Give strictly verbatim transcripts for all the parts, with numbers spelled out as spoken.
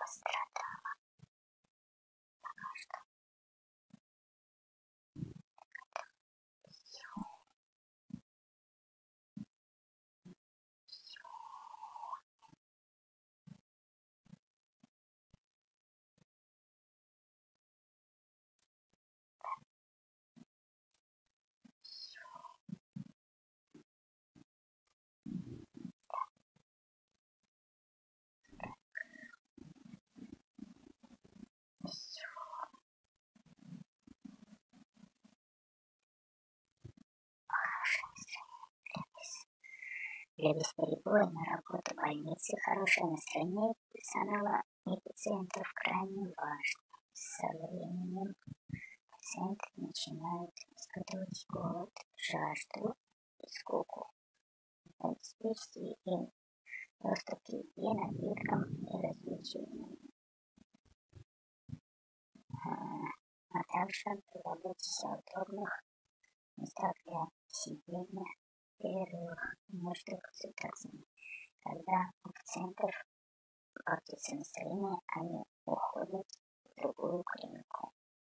пострадала. Пока что. Все. Все. Все. Хорошее настроение. Для бесперебойной работы больницы хорошее настроение персонала и пациентов крайне важно. Со временем пациенты начинают испытывать голод, жажду и скуку. Обеспечьте им доступ к еде, напиткам и развлечениям. А также позаботьтесь о удобных местах для сидения, перерывах между консультациями. Когда у пациентов портится настроение, они уходят в другую клинику.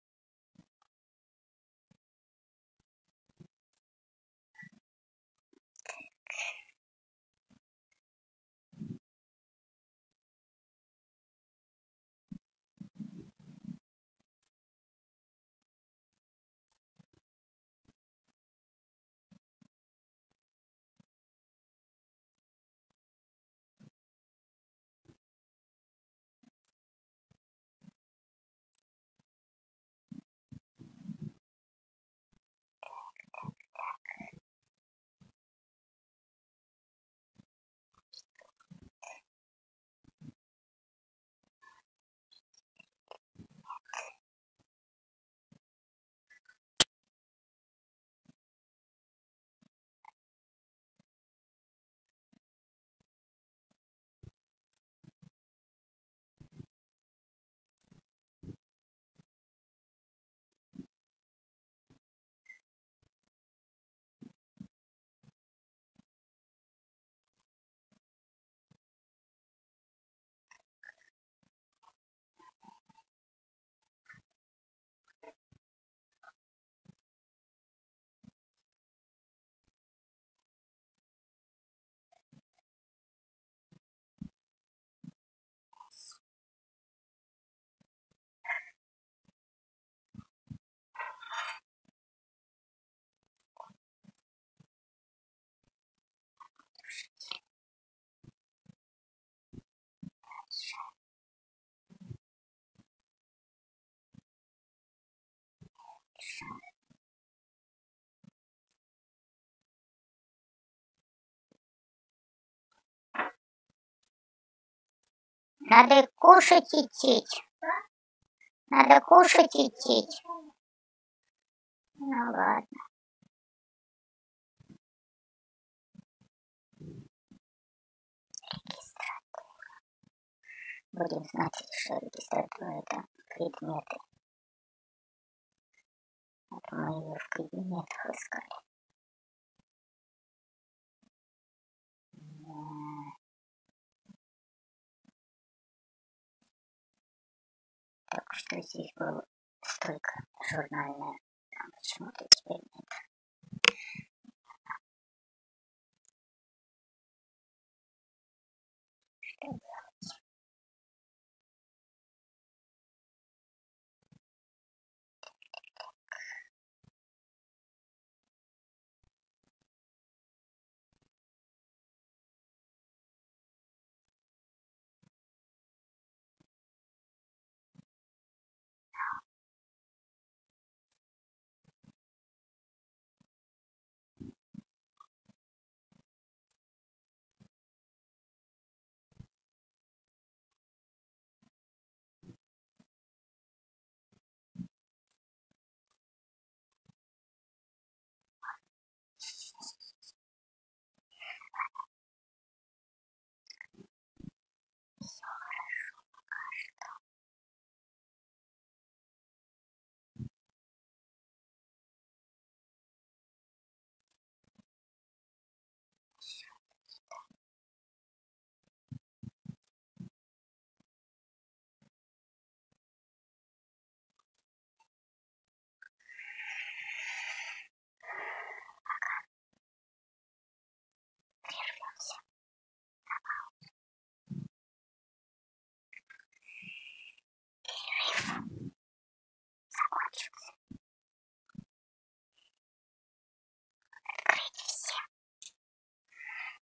Надо кушать и теть. Надо кушать и теть. Ну ладно. Регистратура. Будем знать, что регистратура это предметы. Вот мы ее в кабинетах искали. Так что здесь было столько журнальная, а почему-то теперь нет. Что делать? Все хорошо пока что. Все.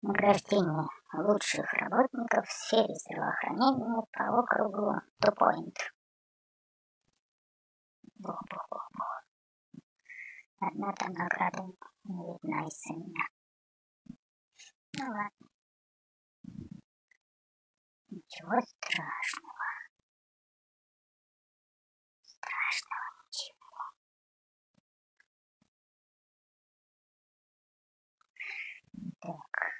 Награждение лучших работников в сфере здравоохранения по округу Тупойнт. Бух-бух-бух-бух. Одна там награда не видна из-за меня. Ну ладно. Ничего страшного. Страшного ничего. Так.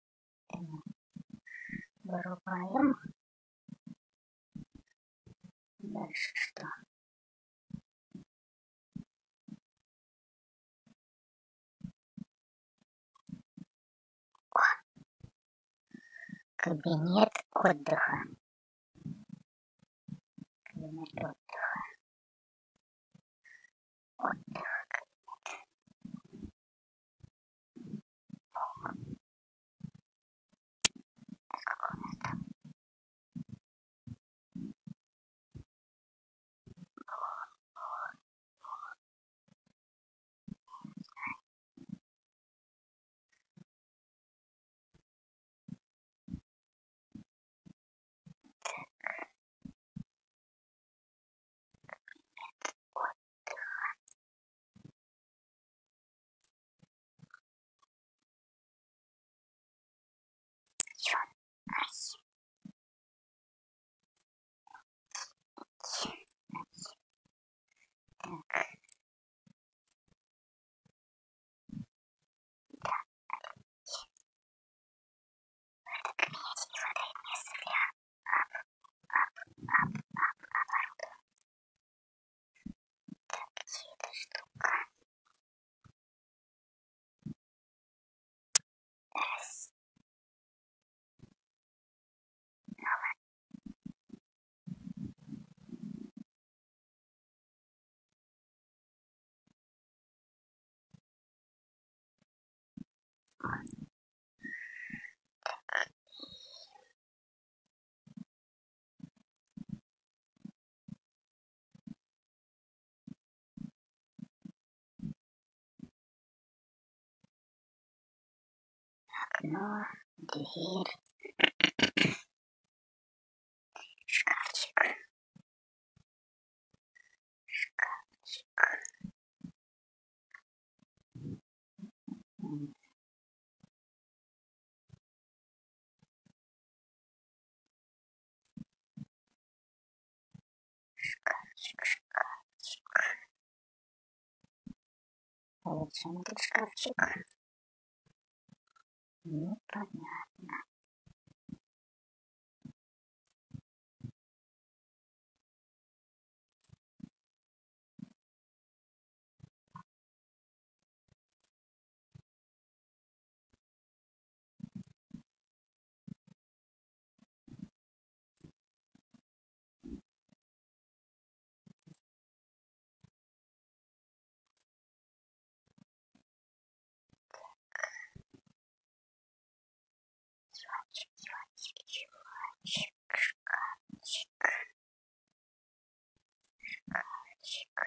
Вырубаем. Дальше что? О! Кабинет отдыха. Кабинет отдыха. Отдых. Сколько у нас там? Чё? Ай. Так. Окно, дверь, шкафчик, шкафчик. М. Шкафчик, шкафчик. А зачем этот шкафчик? Непонятно. Диванчик, диванчик, диванчик, шкафчик, шкафчик.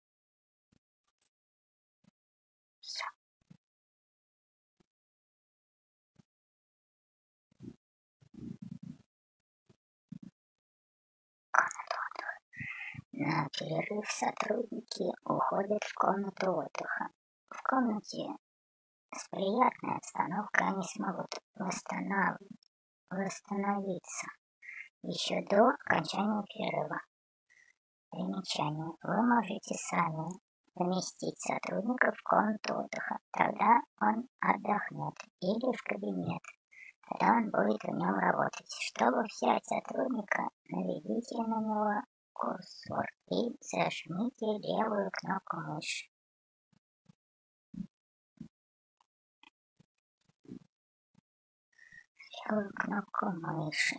Всё. На перерыв сотрудники уходят в комнату отдыха. В комнате с приятной обстановкой они смогут восстанов... восстановиться еще до окончания перерыва. Примечание. Вы можете сами поместить сотрудника в комнату отдыха, тогда он отдохнет, или в кабинет, тогда он будет в нем работать. Чтобы взять сотрудника, наведите на него курсор и зажмите левую кнопку мыши. Левую кнопку мыши.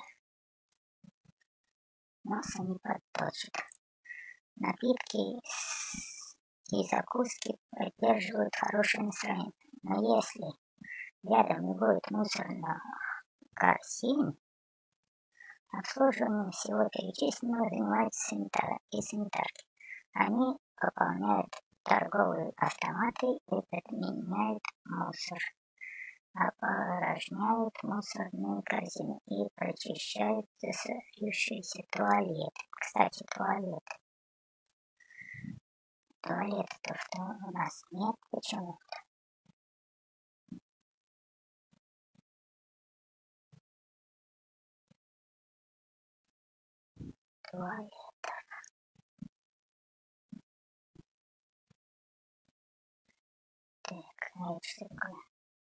Носа не подточит. Напитки и закуски поддерживают хорошее настроение. Но если рядом не будет мусорных корзин, обслуживанием всего перечисленного занимаются санитары и санитарки. Они пополняют торговые автоматы и подменяют мусор, опорожняют мусорные корзины и прочищают засорившиеся туалеты. Кстати, туалеты. Туалета-то что у нас нет почему-то. Туалетов. Так, а это что такое?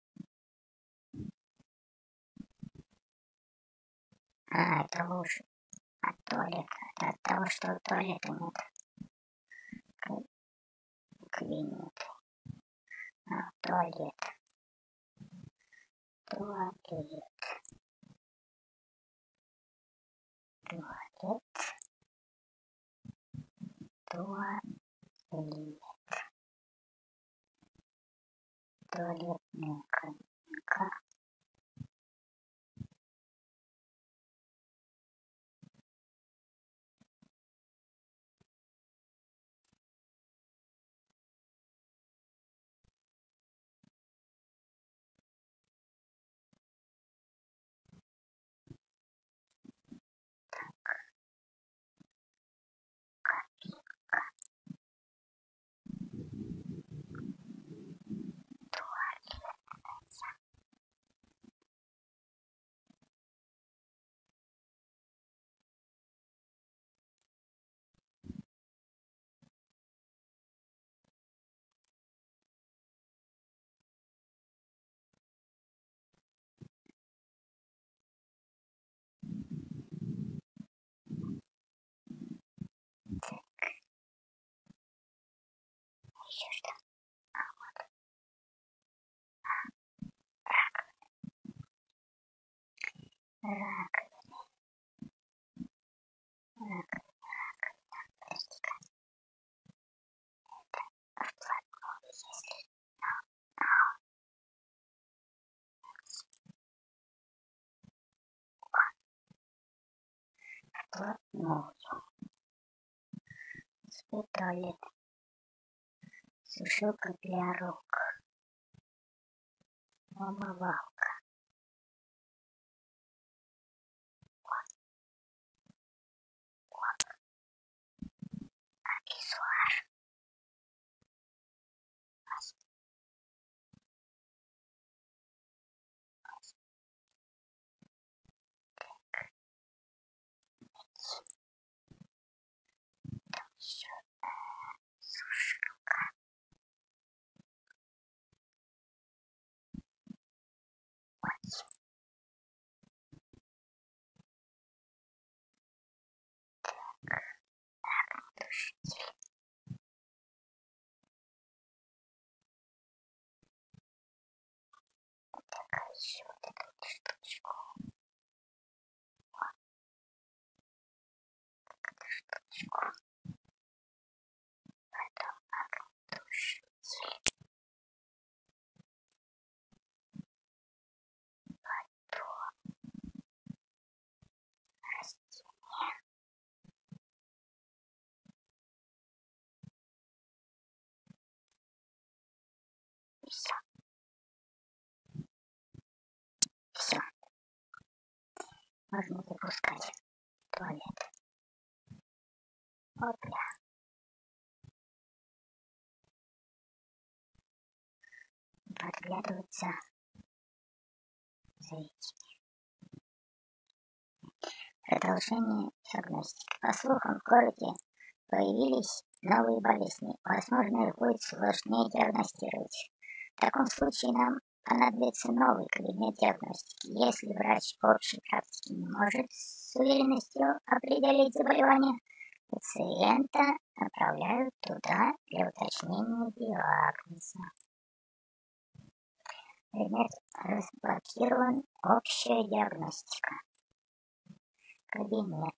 А, это лужи от туалета. Это от того, что туалета нет. Кабинет. А, туалет. Туалет. Туалет. Туалет. Туалетная кабинка. Еще что? А, вот. Раковина. Раковина. Раковина. Подожди-ка. Это вплотную, если... Вплотную. Теперь туалет. Сушилка для рук. Умывалка. Вот. Вот. Аксессуар. Там еще сушилка. Вот. Душитель. Так, еще вот эту вот штучку. Вот. Эту штучку. Потом огнетушитель. Потом растения. И все. Все. Можно запускать туалет. Опля. Подглядываются за этими. Продолжение диагностики. По слухам, в городе появились новые болезни. Возможно, их будет сложнее диагностировать. В таком случае нам понадобится новый кабинет диагностики. Если врач общей практики не может с уверенностью определить заболевание, пациента направляют туда для уточнения диагноза. Предмет разблокирован. Общая диагностика. Кабинет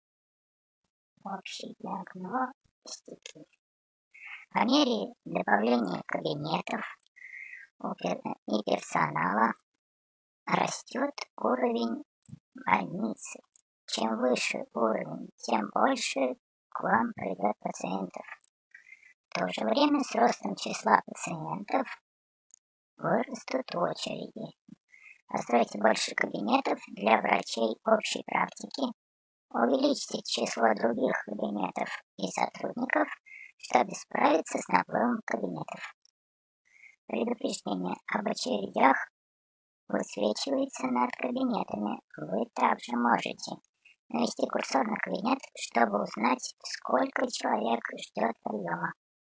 общей диагностики. По мере добавления кабинетов и персонала растет уровень больницы. Чем выше уровень, тем больше к вам придет пациентов. В то же время с ростом числа пациентов вырастут очереди. Постройте больше кабинетов для врачей общей практики. Увеличьте число других кабинетов и сотрудников, чтобы справиться с наплывом кабинетов. Предупреждение об очередях высвечивается над кабинетами. Вы также можете навести курсор на кабинет, чтобы узнать, сколько человек ждет приема.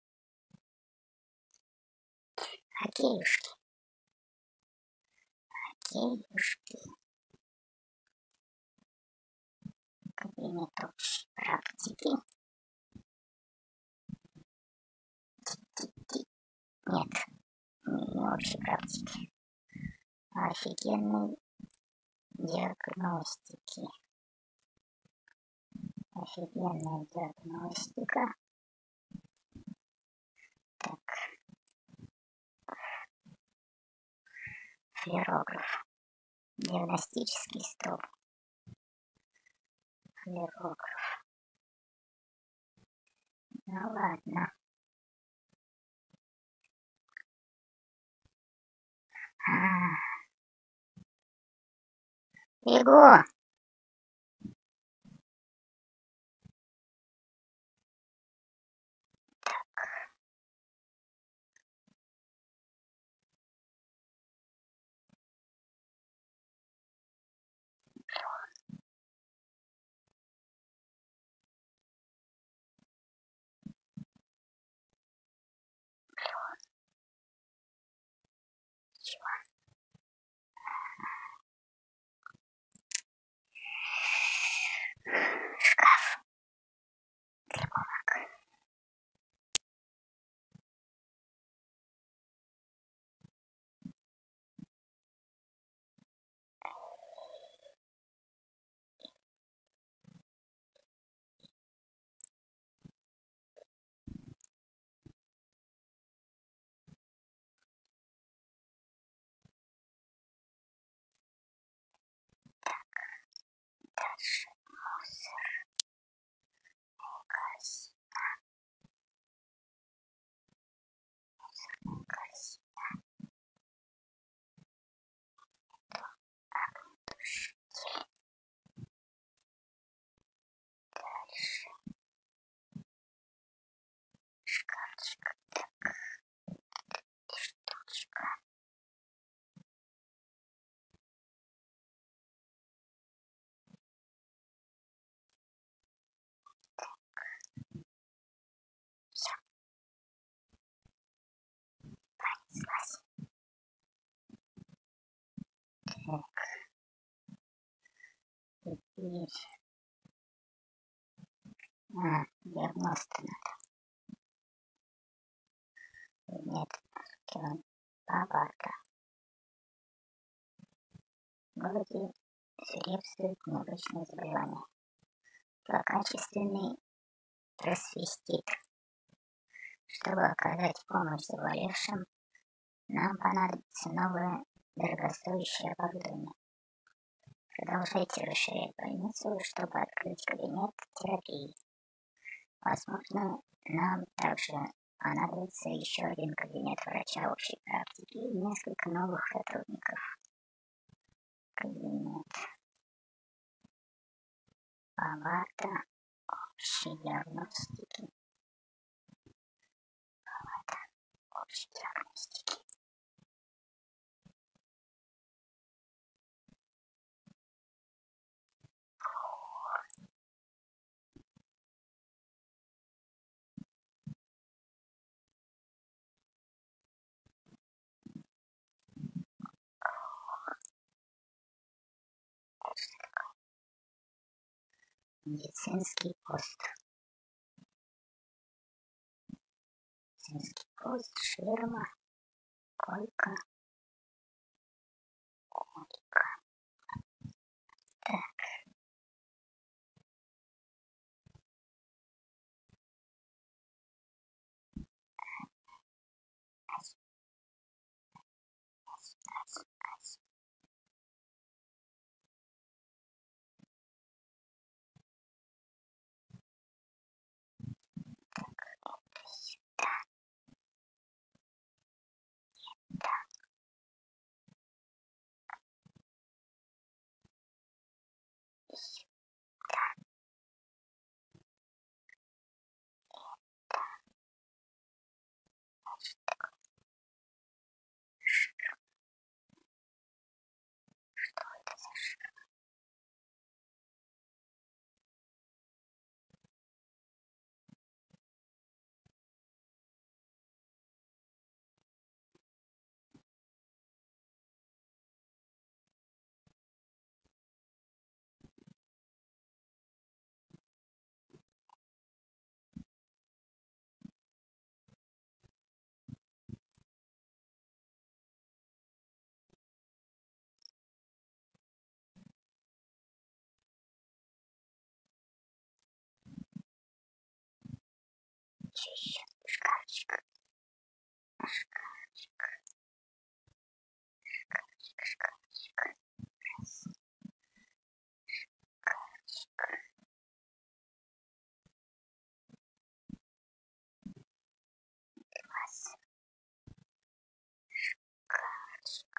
Окейушки. Окейушки. Кабинет общей практики. Нет, не общей практики. Офигенной диагностики. Офигенная диагностика. Так. Флюорограф. Диагностический стол. Флюорограф. Ну ладно. А. Бегу. Шкаф для бумаг. Дальше мусор. Корзина. Мусорная корзина. Огнетушитель. Дальше. Шкафчик. Так. И штучка. Все. Понеслась. Так. Теперь. А, девяносто надо. Нет, Баварка. В городе свирепствует необычное заболевание. Злокачественный трансвестит. Чтобы оказать помощь заболевшим, нам понадобится новое дорогостоящее оборудование. Продолжайте расширять больницу, чтобы открыть кабинет терапии. Возможно, нам также понадобится еще один кабинет врача общей практики и несколько новых сотрудников. Кабинет. Палата общие диагностики. Палата общей диагностики. Медицинский пост. Медицинский пост, ширма, койка, койка. Так. Чищу шкафчик. Шкафчик. Шкафчик, шкафчик. Раз. Шкафчик. Два. Шкафчик.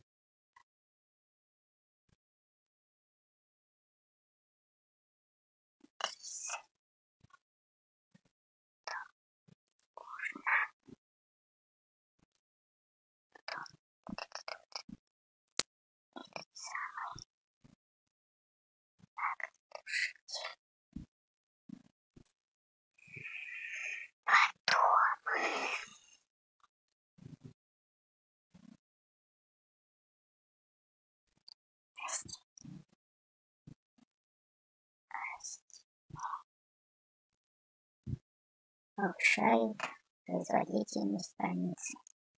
Повышает производительность больницы.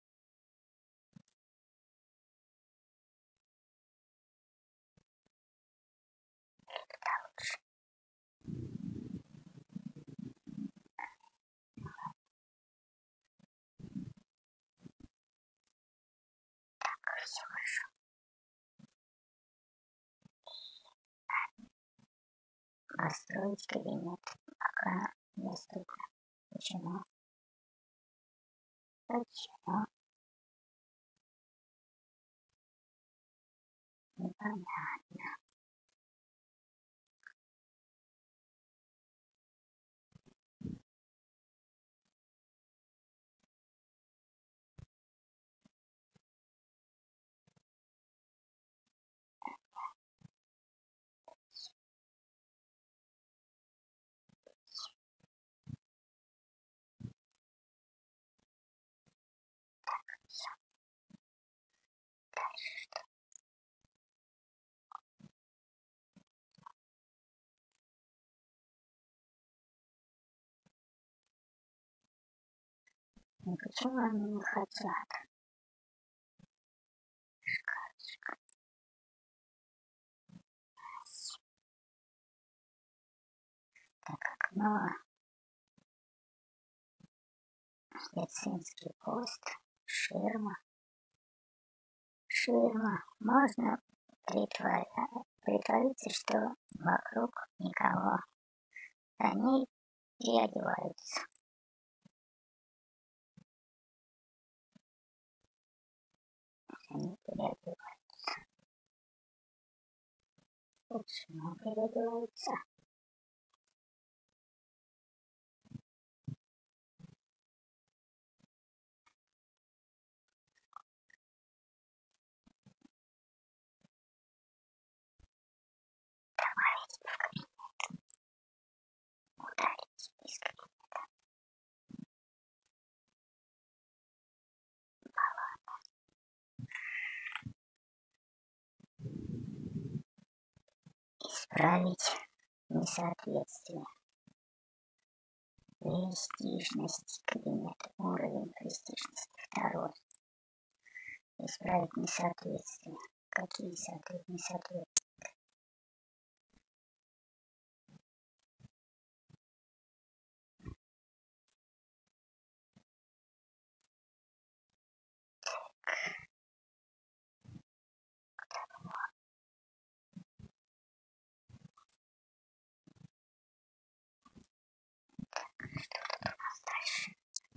Туда лучше. Так, все хорошо. Построить кабинет пока недоступно. Почему? Почему? Непонятно. Дальше что? Ну почему они не хотят? Шкафчик. Так, окно. Медицинский пост. Ширма. Ширма. Можно притворя- притвориться, что вокруг никого. Они переодеваются. Они переодеваются. Почему переодеваются? Исправить несоответствие. Престижность кабинета. Уровень престижности. Второй. Исправить несоответствие. Какие несоответствия? Что тут у нас дальше?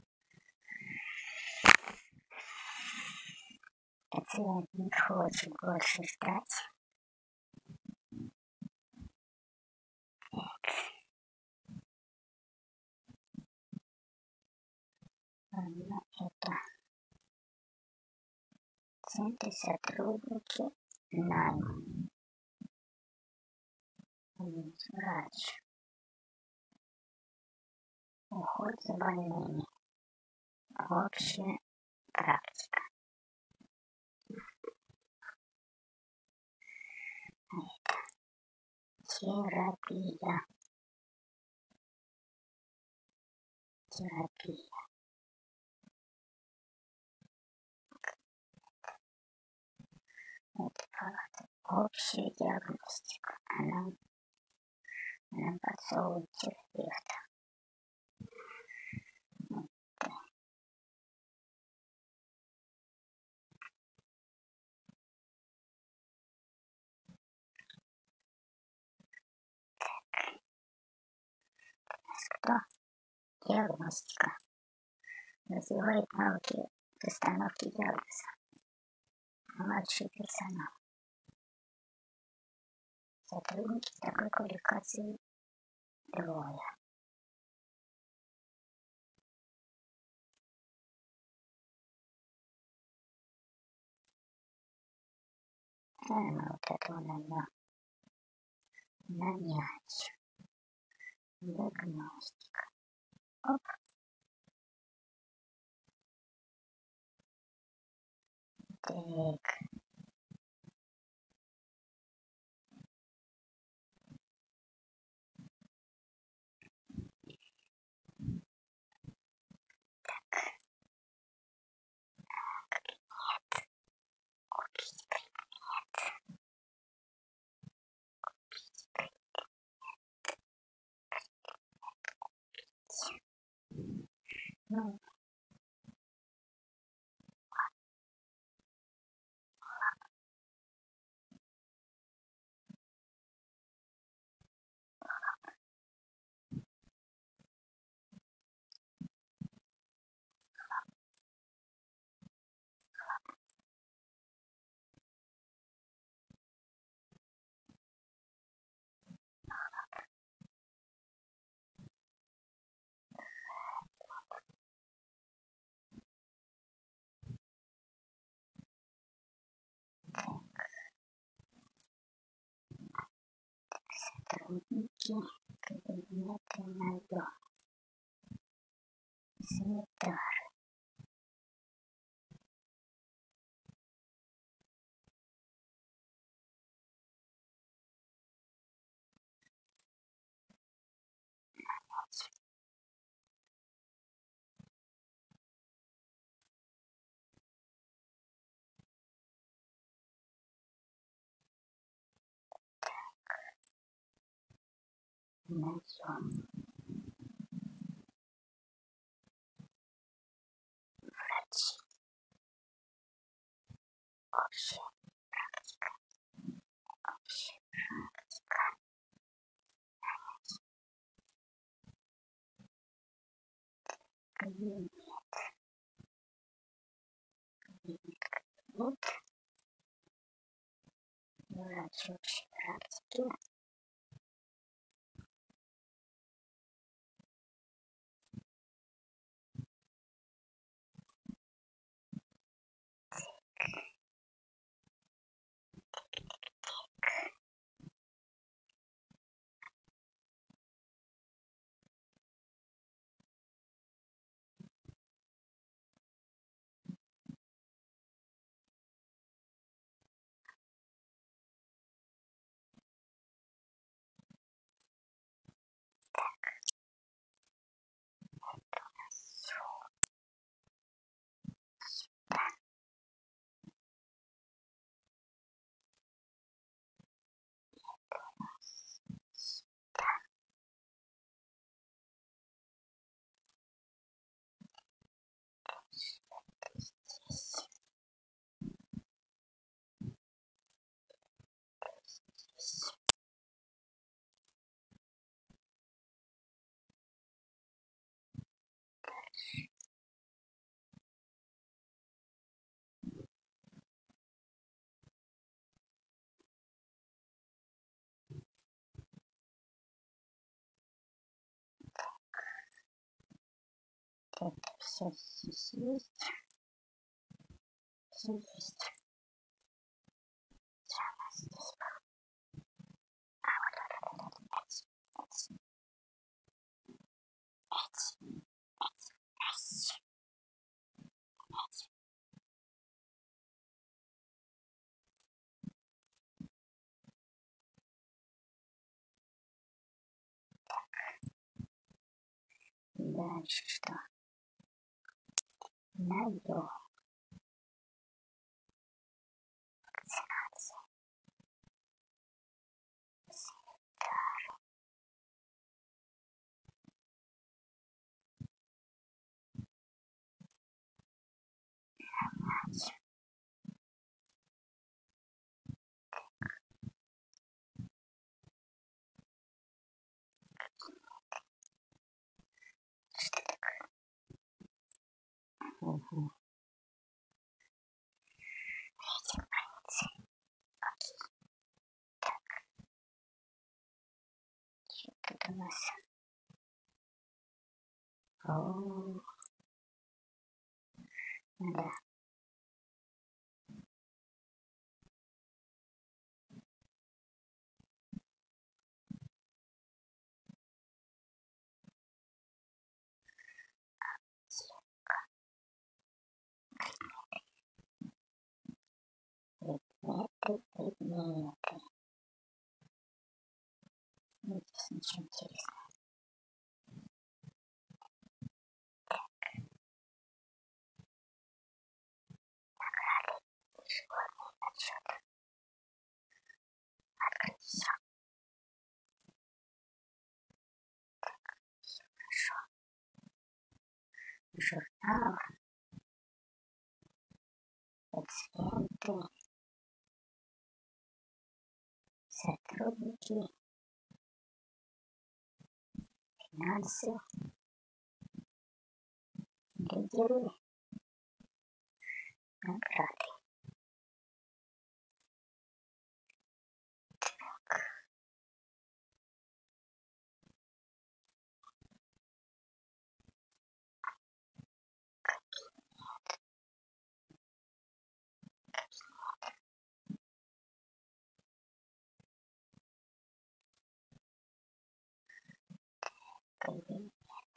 Пациент хочет больше ждать. Так. Ладно, это центры сотрудники найм. Врач. Уход за больными. Общая практика. Это терапия. Терапия. Это палата. Общая диагностика. Она нам подсовывает терапевта. Это. Так. Кто? Диагностика. Развивает навыки постановки диагноза. Младший персонал. Сотрудники с такой квалификацией двое. Наверное, вот этого надо нанять. Диагностика. Оп. Так. Купить предмет. Купить предмет. Купить. Ну. Сотрудники кабинета найдем. Санитар. Найдем. Врачи. Общая практика. Общая практика. Кабинет. Кабинет. Кабинет. Врач общей практики. Это все есть. Есть. Я у нас здесь был. А вот вот вот вот эти, эти, эти, эти, эти. Дальше что? Найдем. Вакцинация. Санитар. Что такое? Угу. Рейтинг больницы. Окей. Так. Что тут у нас? О, да. Предметы, предметы. Ну, здесь ничего интересного. Награды, ежегодный отчет. Открыть все. Все хорошо. Журнал, пациенты, сотрудники, финансы, лидеры, награды. Кабинет.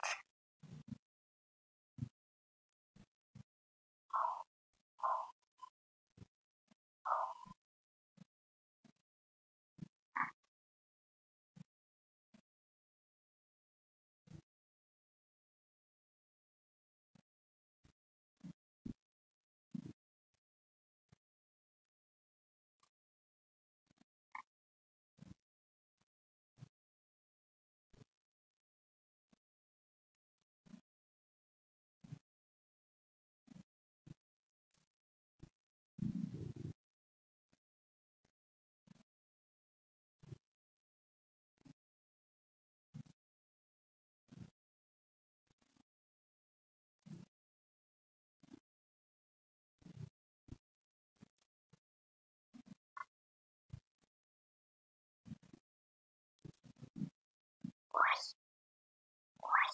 Ой, ой.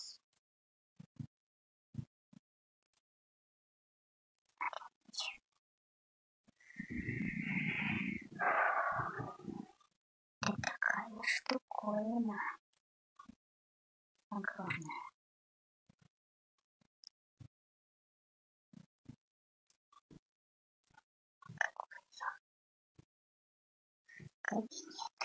Это такая штуковина огромная. Кабинет.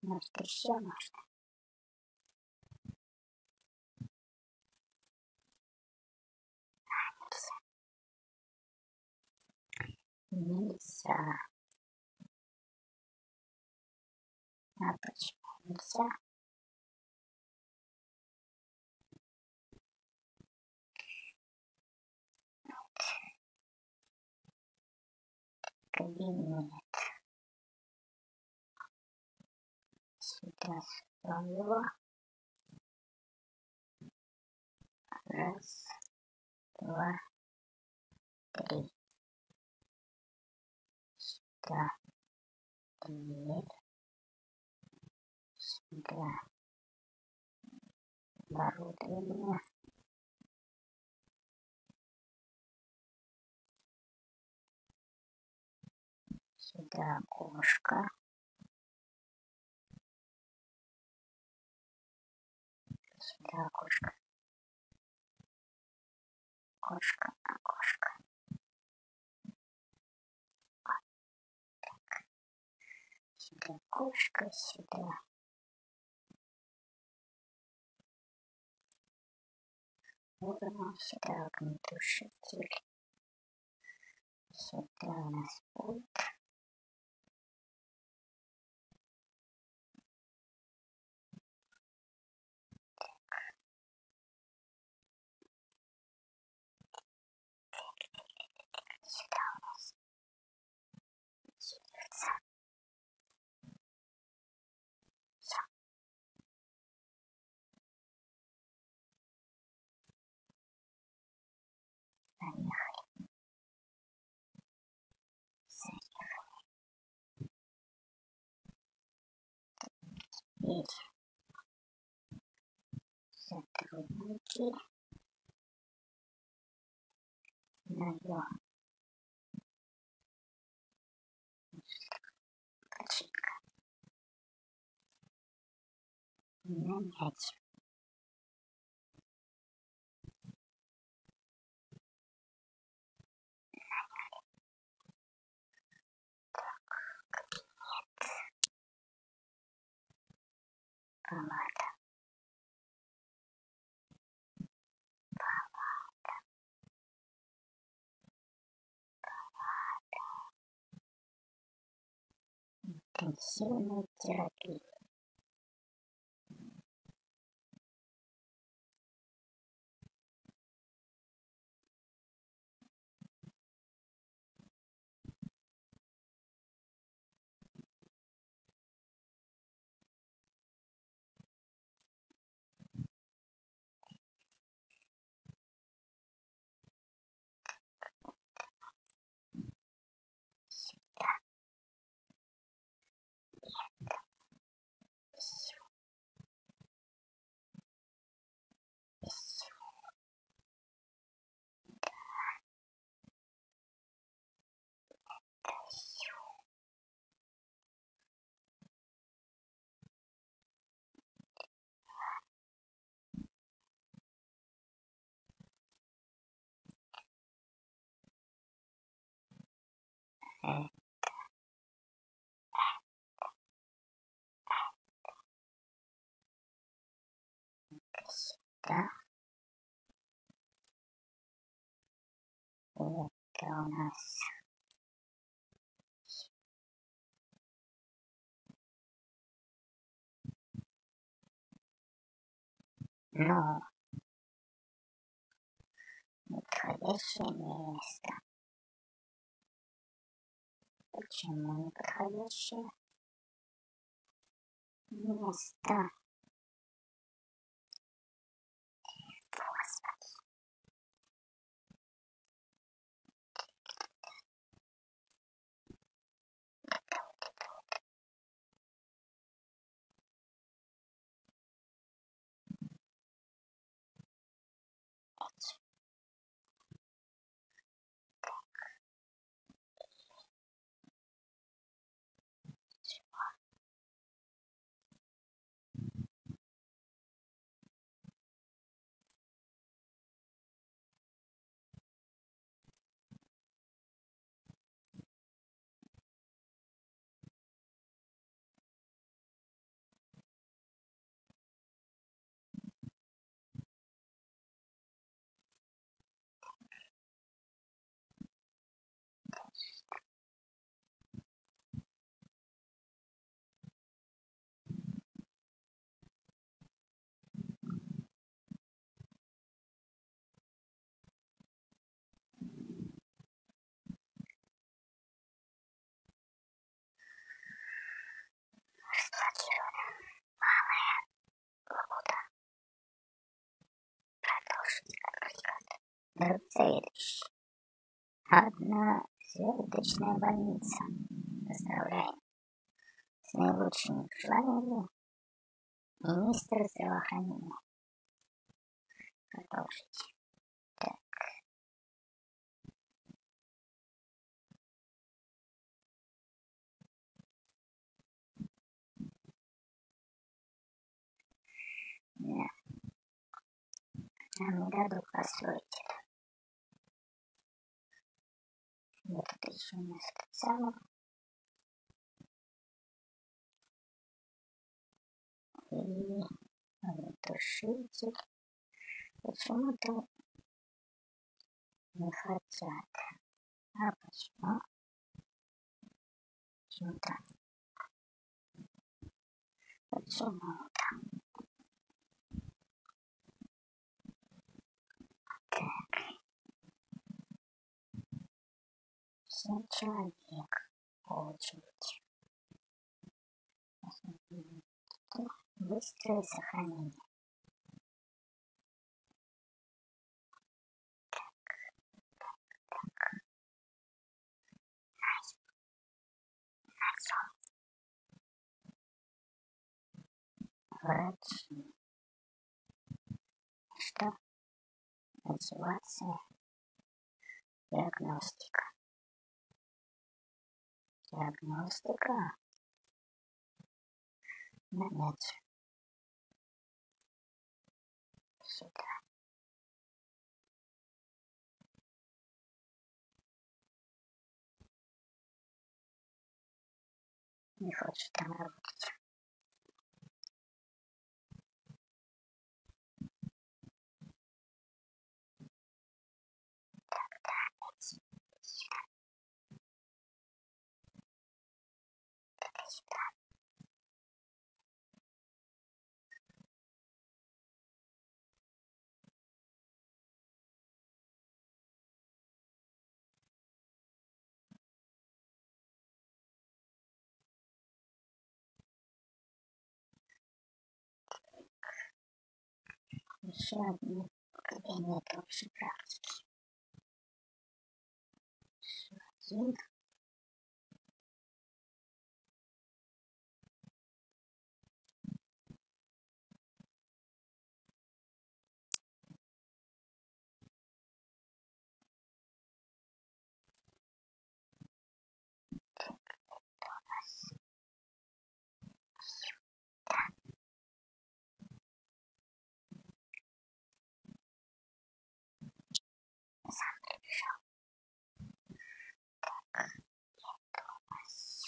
Может, еще можно? Нельзя. А почему нельзя? Кабинет. Сюда снова. Раз, два, три. Сюда дверь. Сюда оборудование. Сюда окошко. Сюда окошко. Окошко, окошко. Так. Сюда окошко, сюда. Урна, сюда огнетушитель. Сюда у нас пульт. Сюда у нас дверца. Все. Поехали. Заехали. Теперь сотрудники. Наем. Починка. Нанять. Палата. Палата. Палата. Интенсивная терапия. Сюда. Это. Сюда. Сюда. Это сюда. Это. Сюда. Это у нас но неподходящее место. Почему неподходящее место? Господи. Дорогой заведующий, однозвездочная больница. Поздравляем с наилучшими пожеланиями, министр здравоохранения. Продолжите. Так. Да. Нам не дадут построить это. Вот это еще у нас это самое. И огнетушитель. Почему-то не хотят. А почему? Почему-то. Почему-то. Так. Семь человек по очереди. Быстрое сохранение. Врачи. Что? Мотивация. Диагностика. Диагностика. Нанять. Сюда. Не хочет там работать. Тогда эти сюда. Это сюда. Еще один кабинет общей практики. Еще один. Сам прибежал. Так, это у нас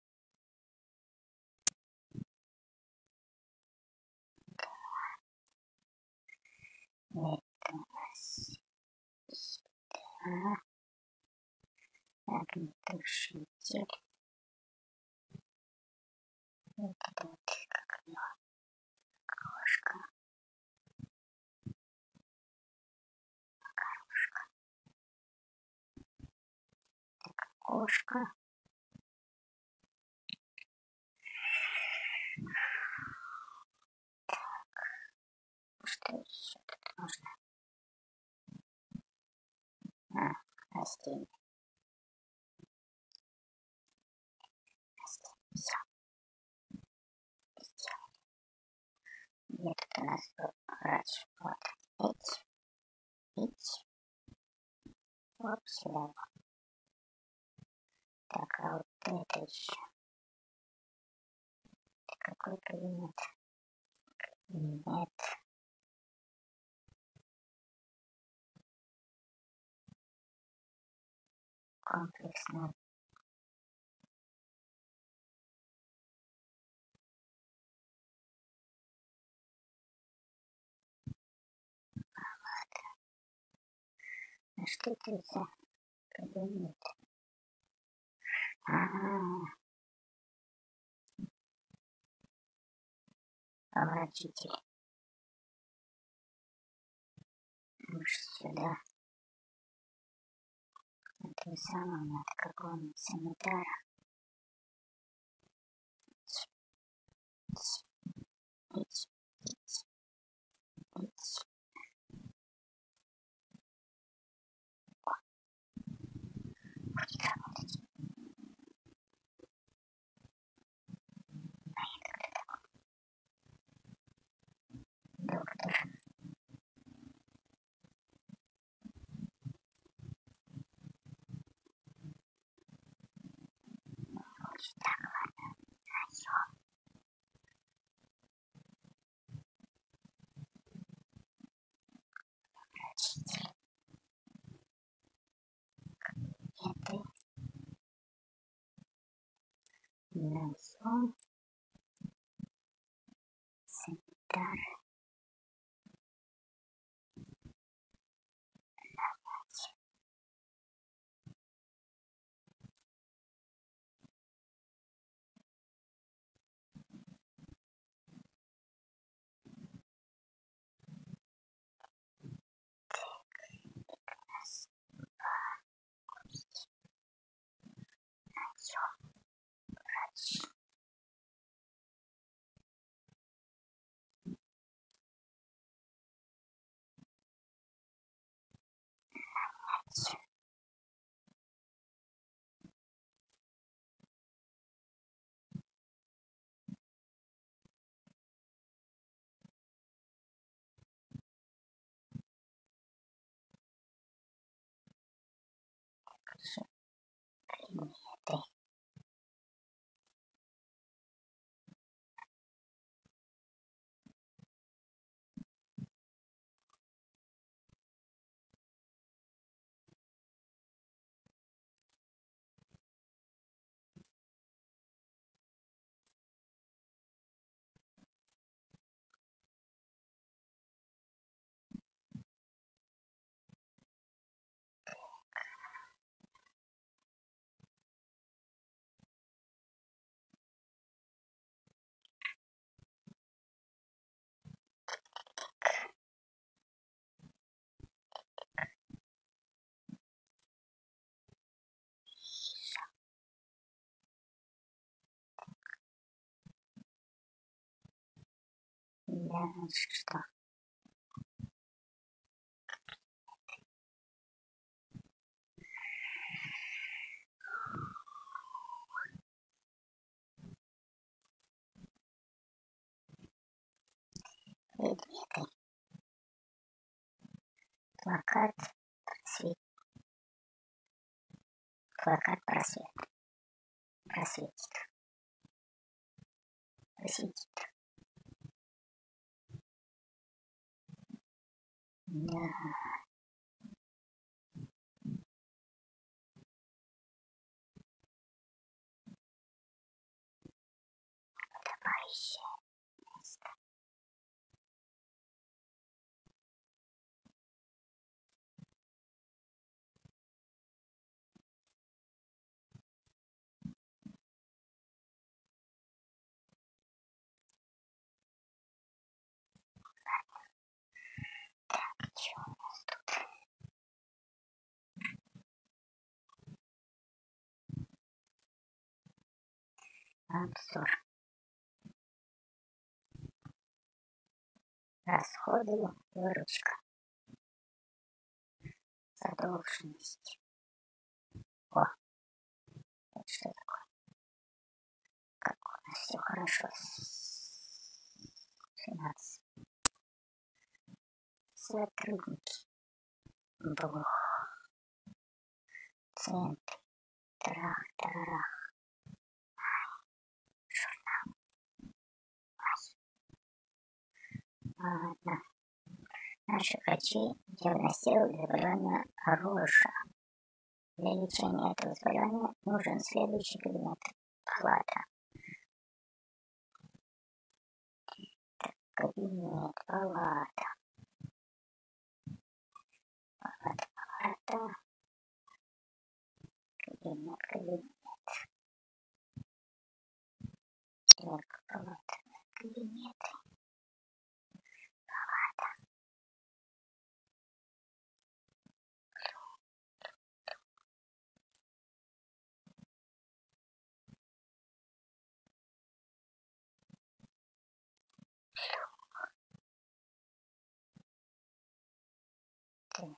это у нас сюда. Огнетушитель. Вот это вот как у него окошко. Окошко. Так, окошко. Что еще тут нужно? А, растение. Растение. Все. Сделали. Где тут у нас был врач? Вот. Эти. Эти. Вот сюда. Так, а вот это еще. Это какой кабинет? Нет. Комплексно. А что это за кабинет? А-а-а. Поворачивайте. Уж сюда. Это самое надо какого-нибудь санитара. Ить, ить, ить. Учитель. Кабинеты. Наем. Санитар. Приметы. Дальше что? Предметы. Плакат просвет. Плакат просвет. Просветит. Просветит. Да. Товарищи. Место. Так, что у нас тут? Обзор. Расходы, выручка. Задолженность. О, это что такое? Как у нас все хорошо с финансами. Сотрудники. Бог. Центр. Трах, тарарах. Журнал. Ладно. Наши врачи диагностировали заболевание Роша. Для лечения этого заболевания нужен следующий кабинет. Палата. Кабинет, палата. Палата, палата. Кабинет, кабинет. Так, палата, кабинет. Палата. Так.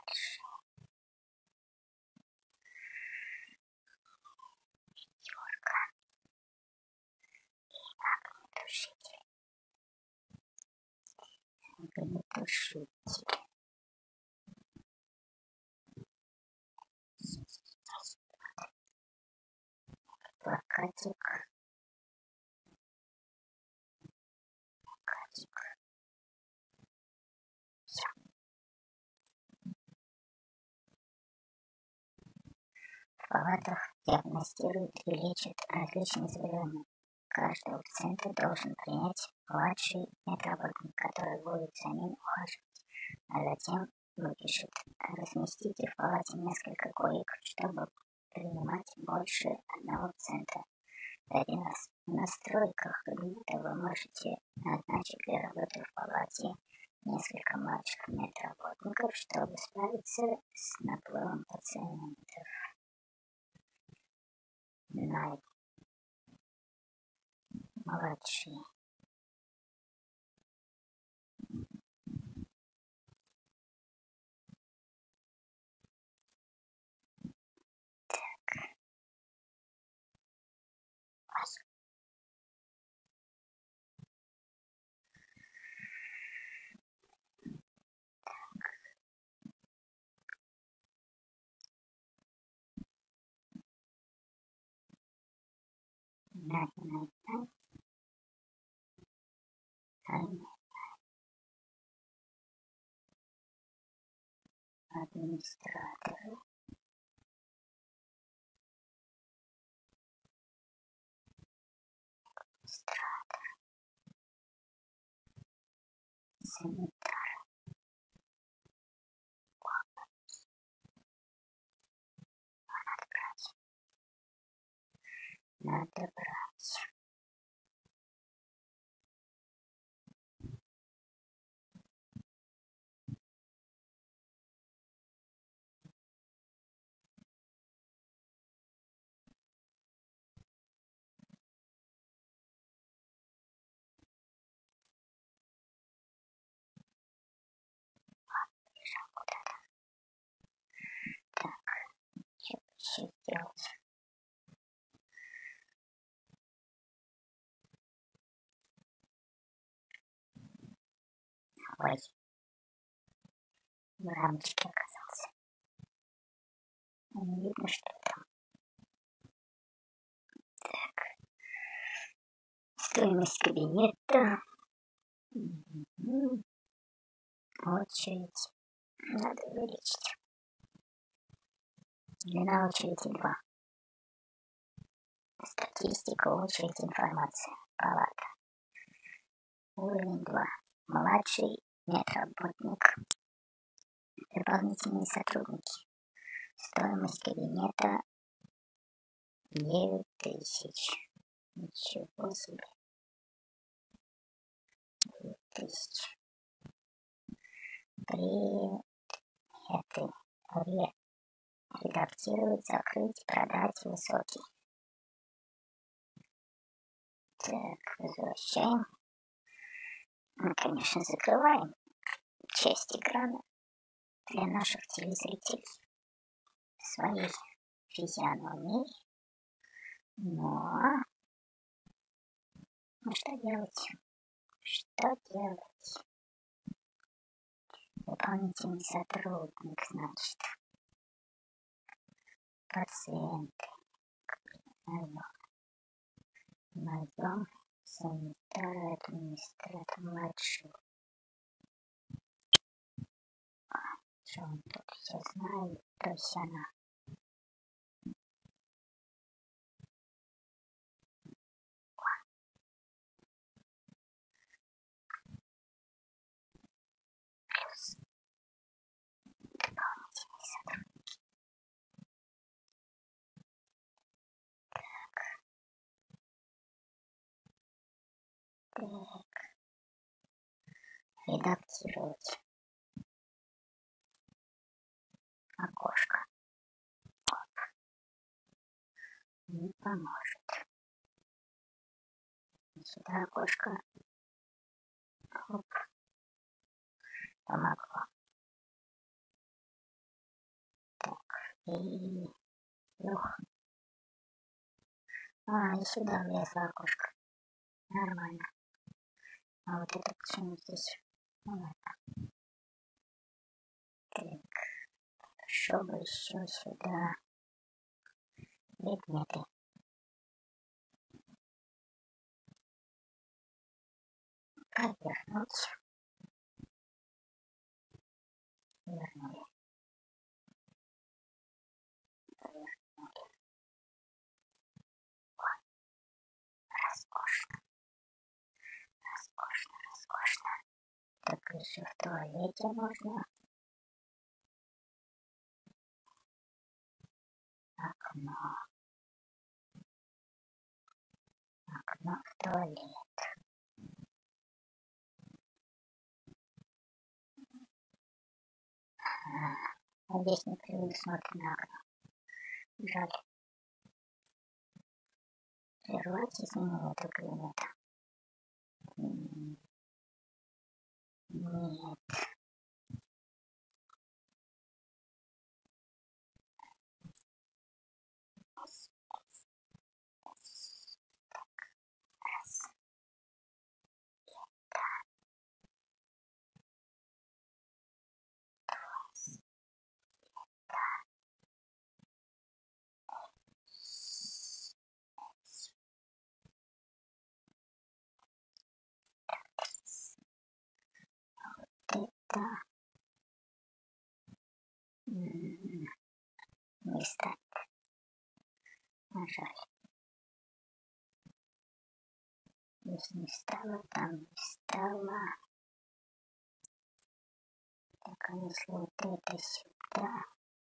Дальше. Пятерка. И огнетушитель. Огнетушитель. Плакатик. Плакатик. Все. В палатах диагностируют и лечат различные заболевания. Каждый пациент должен принять младший медработник, который будет за ним ухаживать, а затем выпишет. Разместите в палате несколько коек, чтобы принимать больше одного пациента один раз. В настройках кабинета вы можете назначить для работы в палате несколько младших медработников, чтобы справиться с наплывом пациентов. Най. Младший. Так. Ой. Най, най, най. Най. Администраторы. Администратор. Санитар. Надо брать. Надо брать. Бежал куда-то. Так, что еще сделать? Ой, в рамочке оказался. Не видно, что там. Так, стоимость кабинета. М-м-м. Очередь. Надо увеличить. Длина очереди два. Статистика, очередь, информация. Палата. Уровень два. Младший медработник. Дополнительные сотрудники. Стоимость кабинета девять тысяч. Ничего себе. девять тысяч. При этой ре редактировать, закрыть, продать высокий. Так, возвращаем. Мы, конечно, закрываем часть экрана для наших телезрителей своей физиономией. Но ну что делать? Что делать? Дополнительный сотрудник, значит. Пациенты. Найдем санитара, администратор, младший. Что он тут все знает, то есть она. Плюс дополнительный сотрудник. Так. Так. Редактировать. Окошко. Оп. Не поможет. Сюда окошко. Оп. Помогло. И... Ух. А, и сюда влезло окошко. Нормально. А вот это почему здесь? Ну ладно. Так. Чтобы еще сюда предметы. Как вернуть? Вернули. Вернули. Ой, роскошно. Роскошно, роскошно. Так еще в туалете можно. Окно. Окно в туалет. А, здесь не предусмотрено окно. Жаль. Прервать изменение этого предмета. Нет. Это не станет. Жаль. Здесь не стало, там не стало. Так, а если вот это сюда?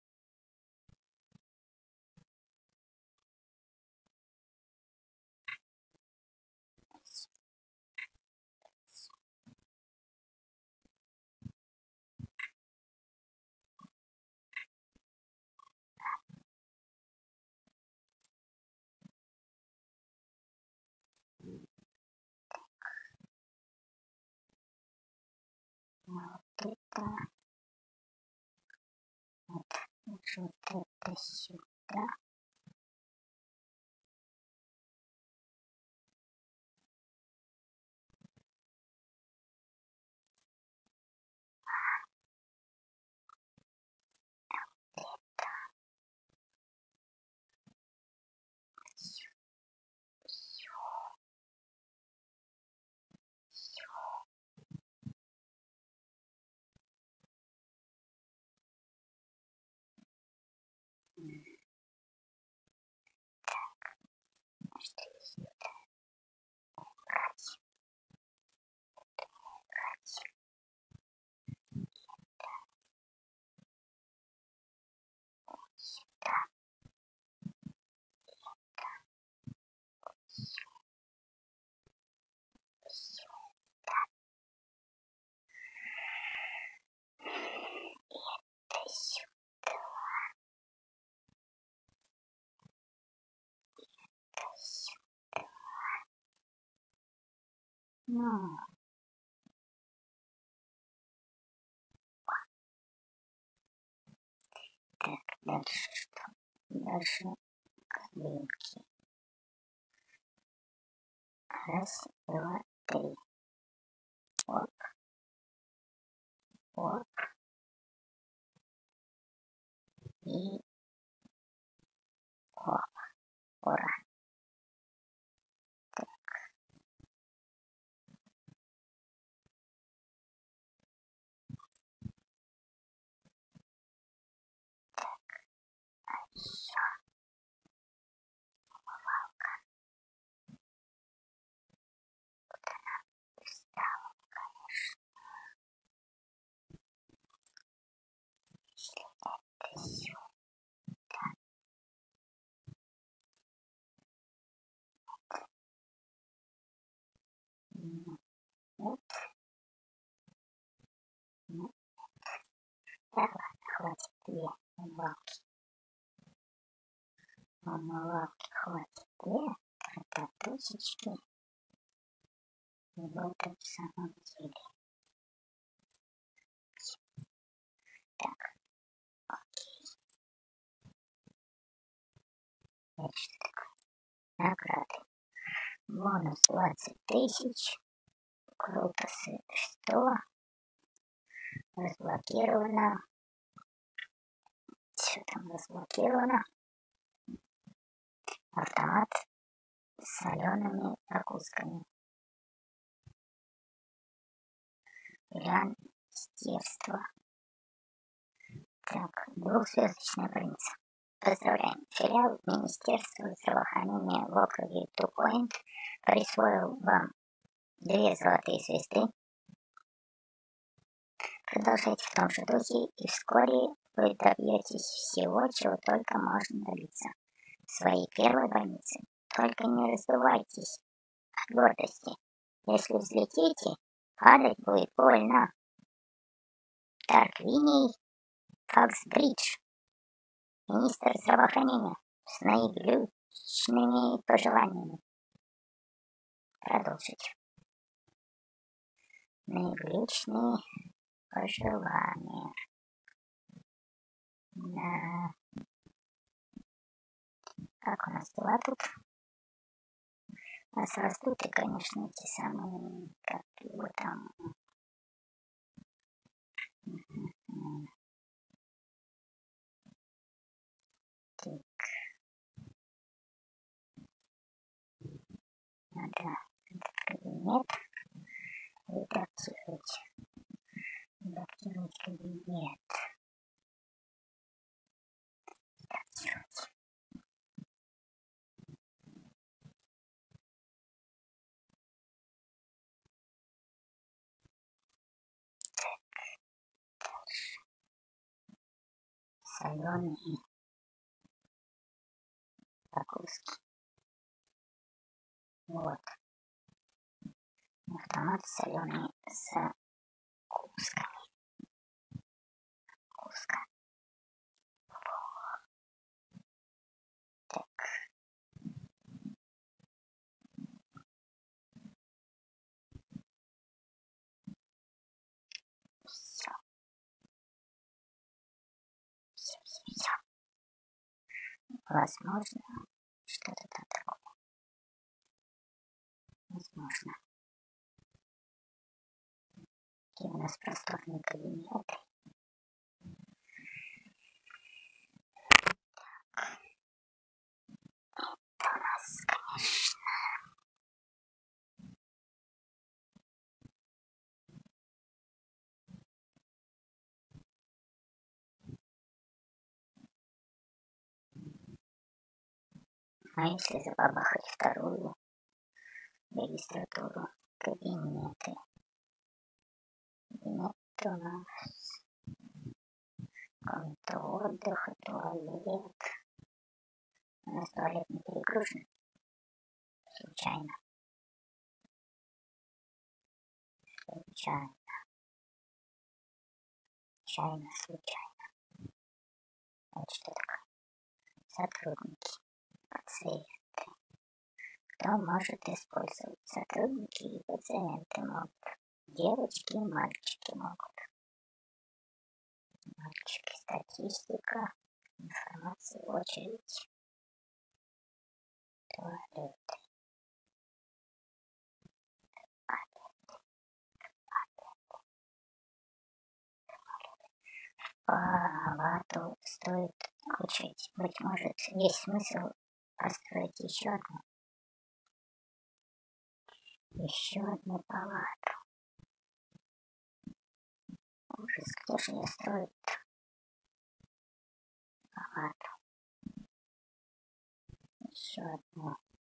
Вот это. Вот. Лучше вот это сюда. Так, что сюда убрать? Убрать. Сюда. Ну, так, дальше что? Дальше кабинки. Раз, два, три. Оп. Оп. И оп. Ура. Так. Так. А еще умывалка. Вот она встала, конечно. Если это сюда. Вот. Ну, так, ладно, хватит две умывалки. Умывалки хватит две. Картоточечки. И в этом самом деле. Так, окей. Это что такое? Награды. Бонус двадцать тысяч. Крутосы сто. Разблокировано. Что там разблокировано? Автомат с солеными закусками. Вариант министерства. Так, двухзвездочная больница. Поздравляем! Филиал Министерства здравоохранения в округе Ту-Пойнт присвоил вам две золотые звезды. Продолжайте в том же духе, и вскоре вы добьетесь всего, чего только можно добиться в своей первой больнице. Только не раздувайтесь от гордости. Если взлетите, падать будет больно. Тарквиний Фоксбридж, министр здравоохранения, с наилучшими пожеланиями. Продолжить. Наилучшие пожелания. Да. Как у нас дела тут? У нас растут, и, конечно, эти самые, как его там... Так. Надо этот кабинет редактировать. Редактировать кабинет. Редактировать. Дальше. Соленые закуски. Вот. Автомат соленые закусками. Закуска. Так. Все. Все, все, все. Возможно, что-то там такое. Возможно. Какие у нас просторные кабинеты. Это у нас, конечно. А если забабахать вторую регистратуру? Кабинеты. Кабинет у нас. Комната отдыха, туалет. У нас туалет не перегружен. Случайно. Случайно. Случайно, случайно. Вот что такое. Сотрудники. Пациенты. Кто может использовать? Сотрудники и пациенты могут. Девочки и мальчики могут. Мальчики. Статистика. Информация. Очередь. Туалеты. Палату стоит очередь. Быть может, есть смысл построить еще одну. Еще одну палату. Ужас, где же я строю палату? Еще одну.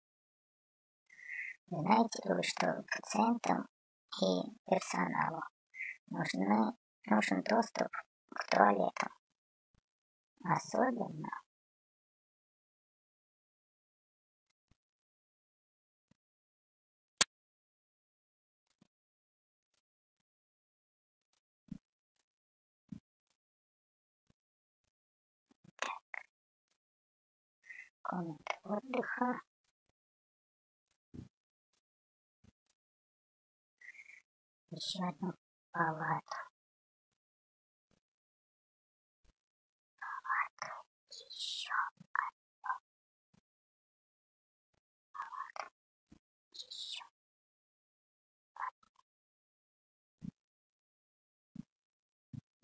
Знаете ли вы, что пациентам и персоналу нужны, нужен доступ к туалетам? Особенно комната отдыха. Еще одну палату. Палату. Еще одну.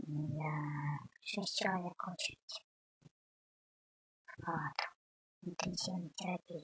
Да, шесть человек очередь в палату интенсивной терапии.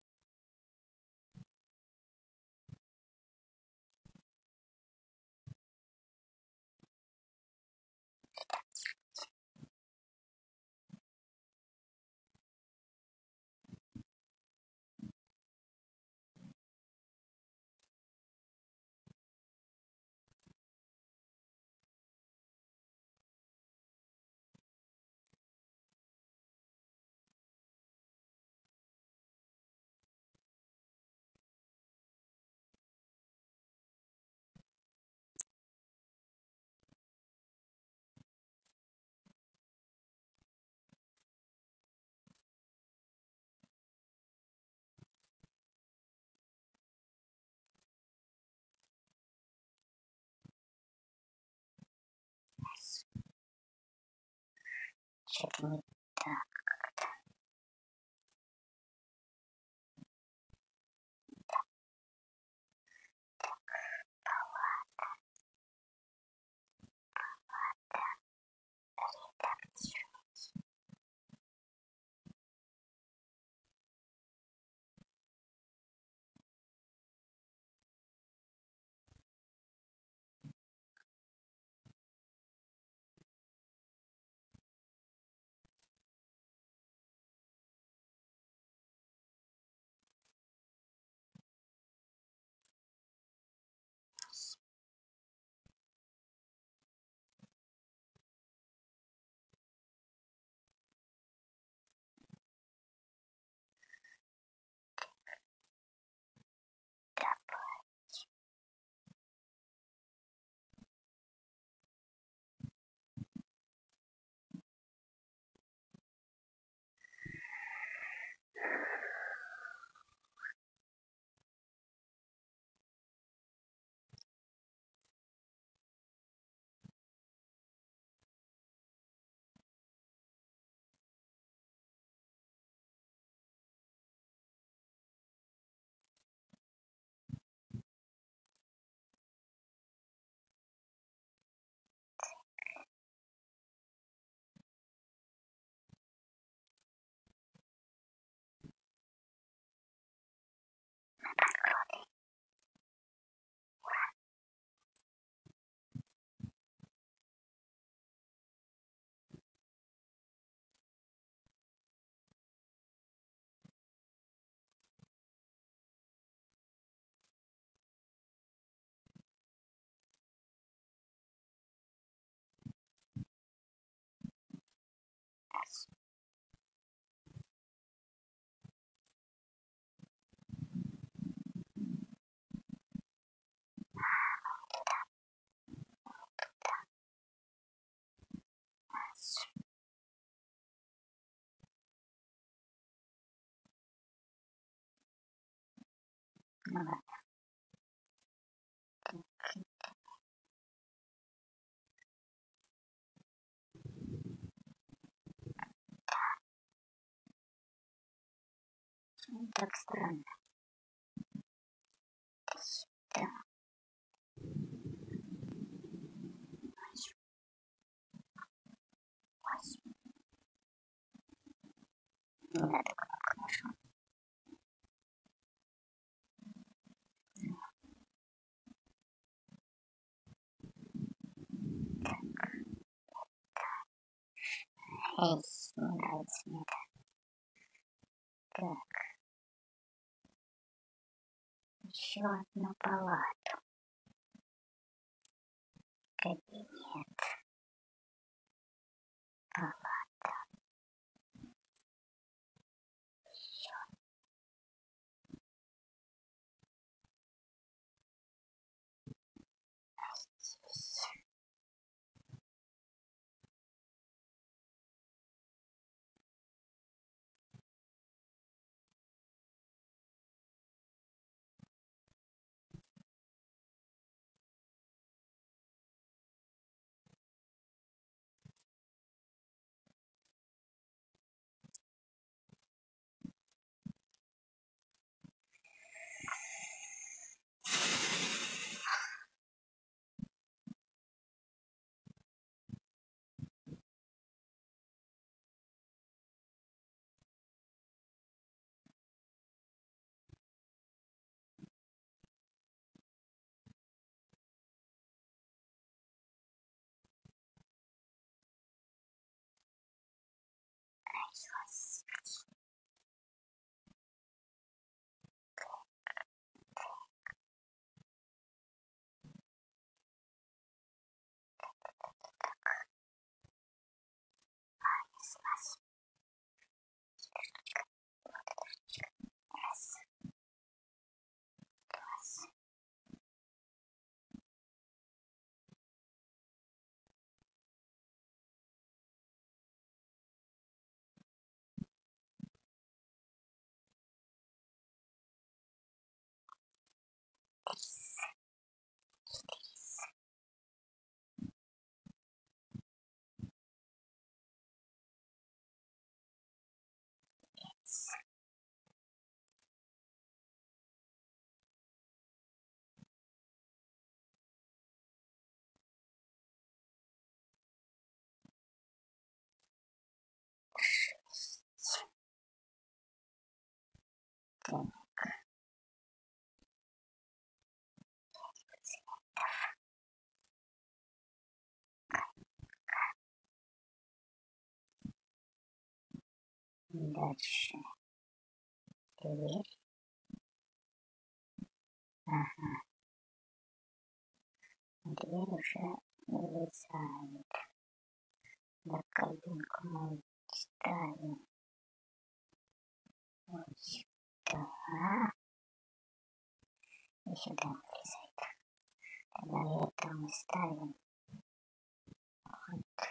Что-то не так как-то. Палата, палата, редактировать. Ну ладно. Так странно. Да. Не надо кнопку нажал. Эй, не нравится мне это. Так. Еще одну палату. Кабинет. Палата. Еще здесь. Дальше дверь. Ага. Дверь уже вылезает. Да, кабинку мы ставим вот сюда. И сюда вылезает. Тогда это мы ставим вот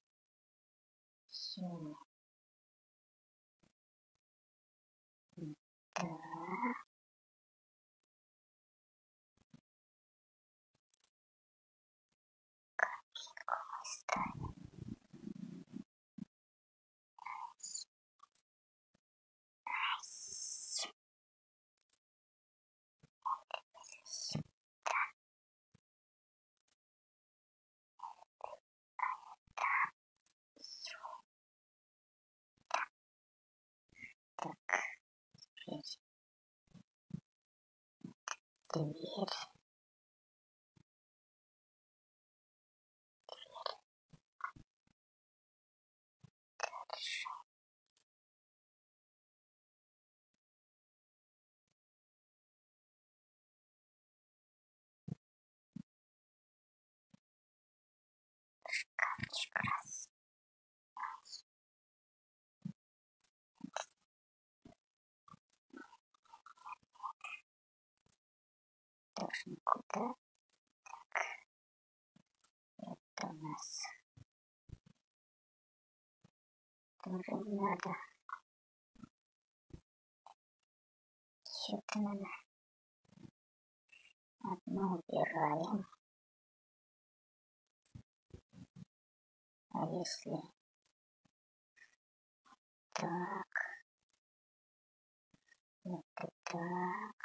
сюда. Кабинку мы ставим. Так, теперь дверь. Дальше. Шкафчик раз. Тоже никуда. Так, это у нас тоже не надо. Что-то надо. Одну убираем. А если так, это так,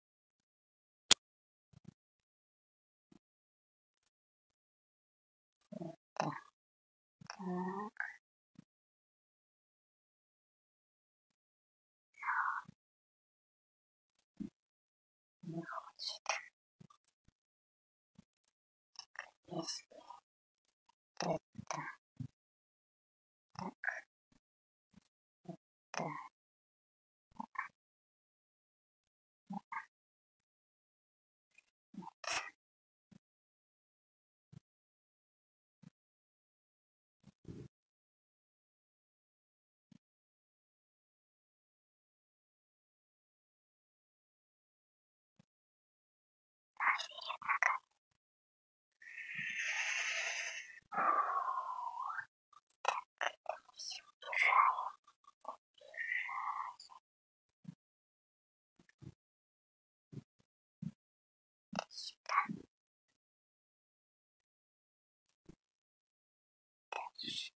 это так, не хочет. Если это так, это все убираем. Сюда. Дальше.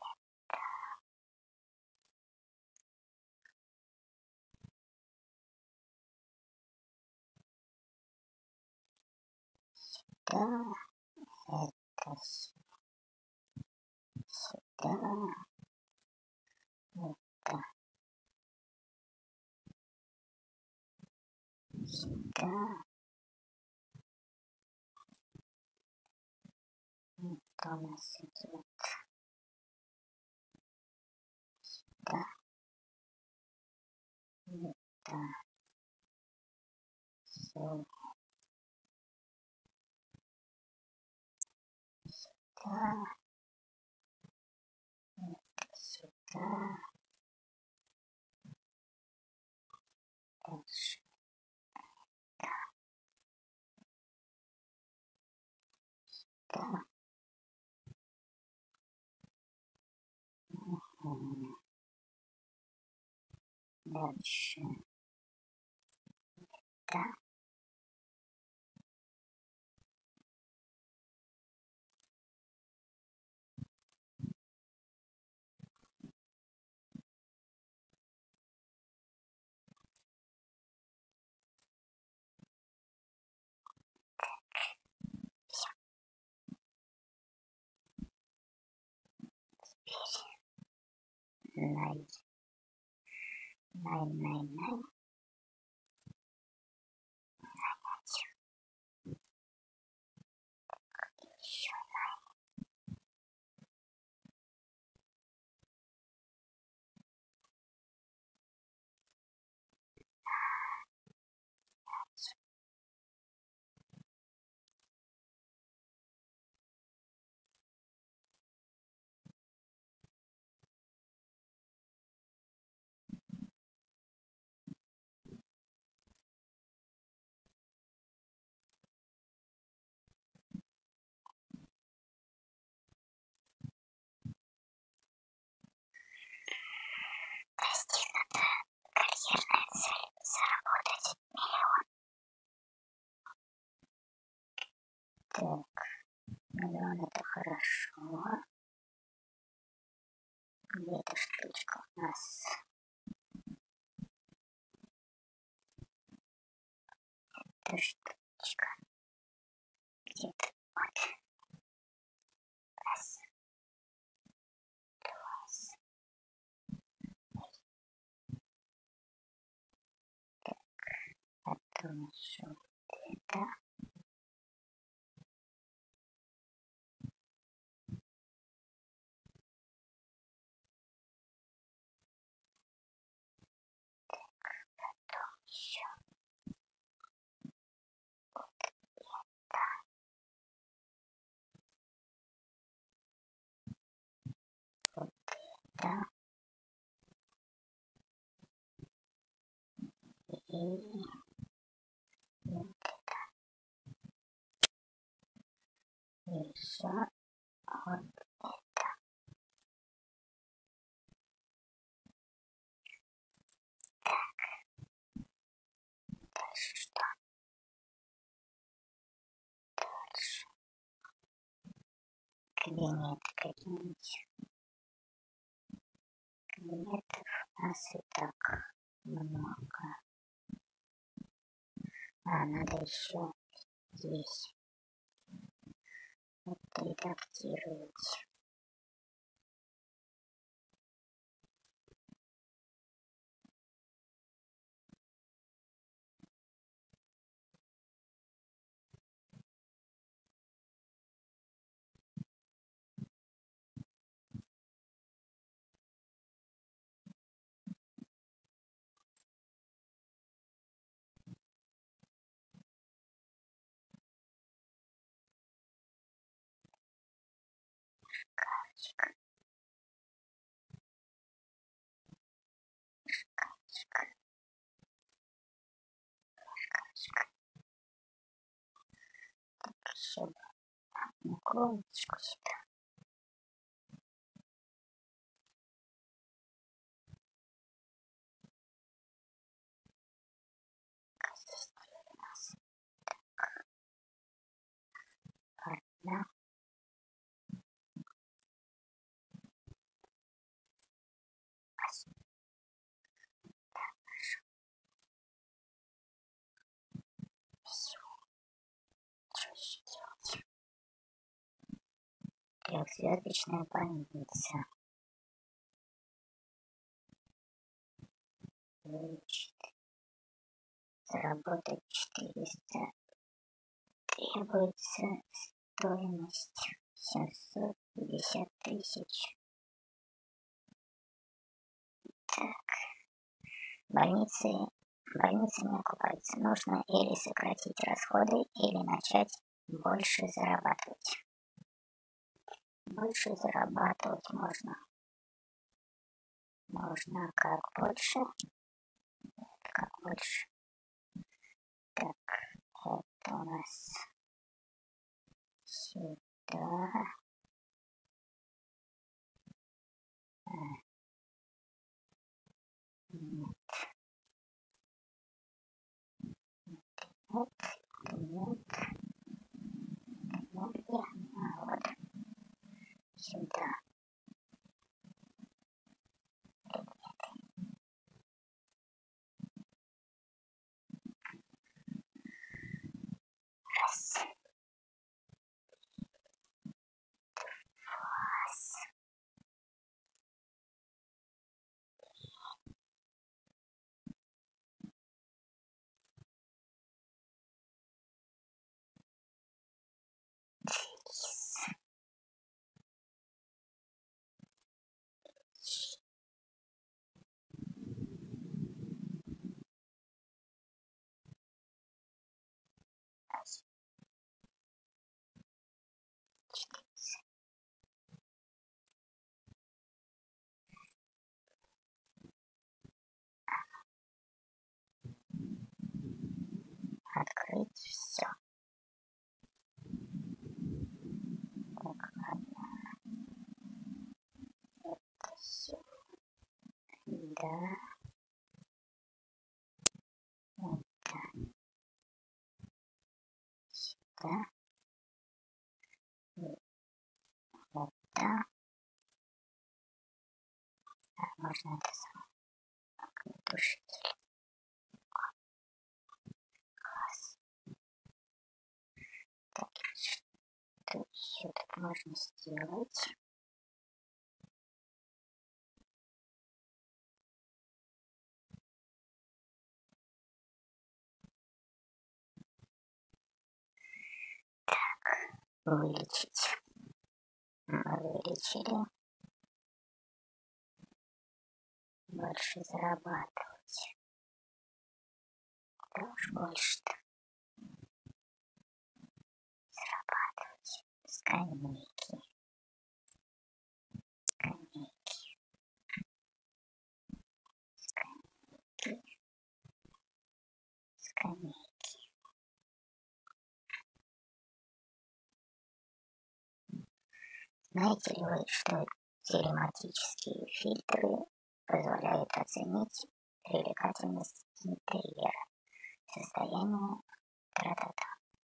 Да, это сюда, это сюда, это у нас идет сюда, это сюда, сюда, это сюда, дальше сюда. Угу. Дальше да. Най, най, най, най. Еще достигнута карьерная цель заработать миллион. Так, миллион это хорошо. Где эта штучка у нас? Эта штучка. Где-то вот. Раз. Два. Так, потом еще это. Еще вот это. Вот это. И вот это. И еще вот это. Так. Дальше что? Дальше. Кабинет какие-нибудь. Кабинетов у нас и так много. А, надо еще здесь отредактировать. Шкафчик. Шкафчик. Шкафчик. Так, еще одну комнаточку сюда. А здесь у нас так. Одна. Трехзвездочная больница. Вылечит. Заработать четыреста. Требуется стоимость семьсот пятьдесят тысяч. Так. Больницы, больницы не окупаются. Нужно или сократить расходы, или начать больше зарабатывать. Больше зарабатывать можно. Можно как больше. Как больше. Так, это у нас сюда. А, нет. Вот, нет. Вот я. А, вот. Сюда. Раз. Открыть все. Так, ладно. Это все. Да. Это сюда. И это. А, можно это самое тушитель. Класс. Так, что еще так можно сделать? Так, вылечить. Мы вылечили. Больше зарабатывать. Да уж больше-то. Зарабатывать. Скамейки. Скамейки. Скамейки. Скамейки. Знаете ли вы, что телематические фильтры позволяют оценить привлекательность интерьера, состояние, тра-та-та.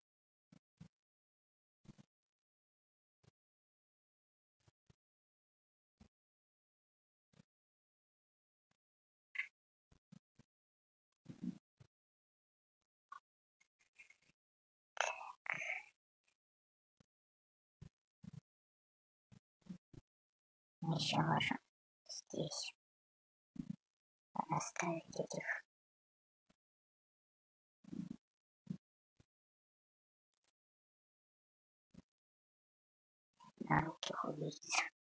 Еще можем здесь оставить этих одноруких убийц.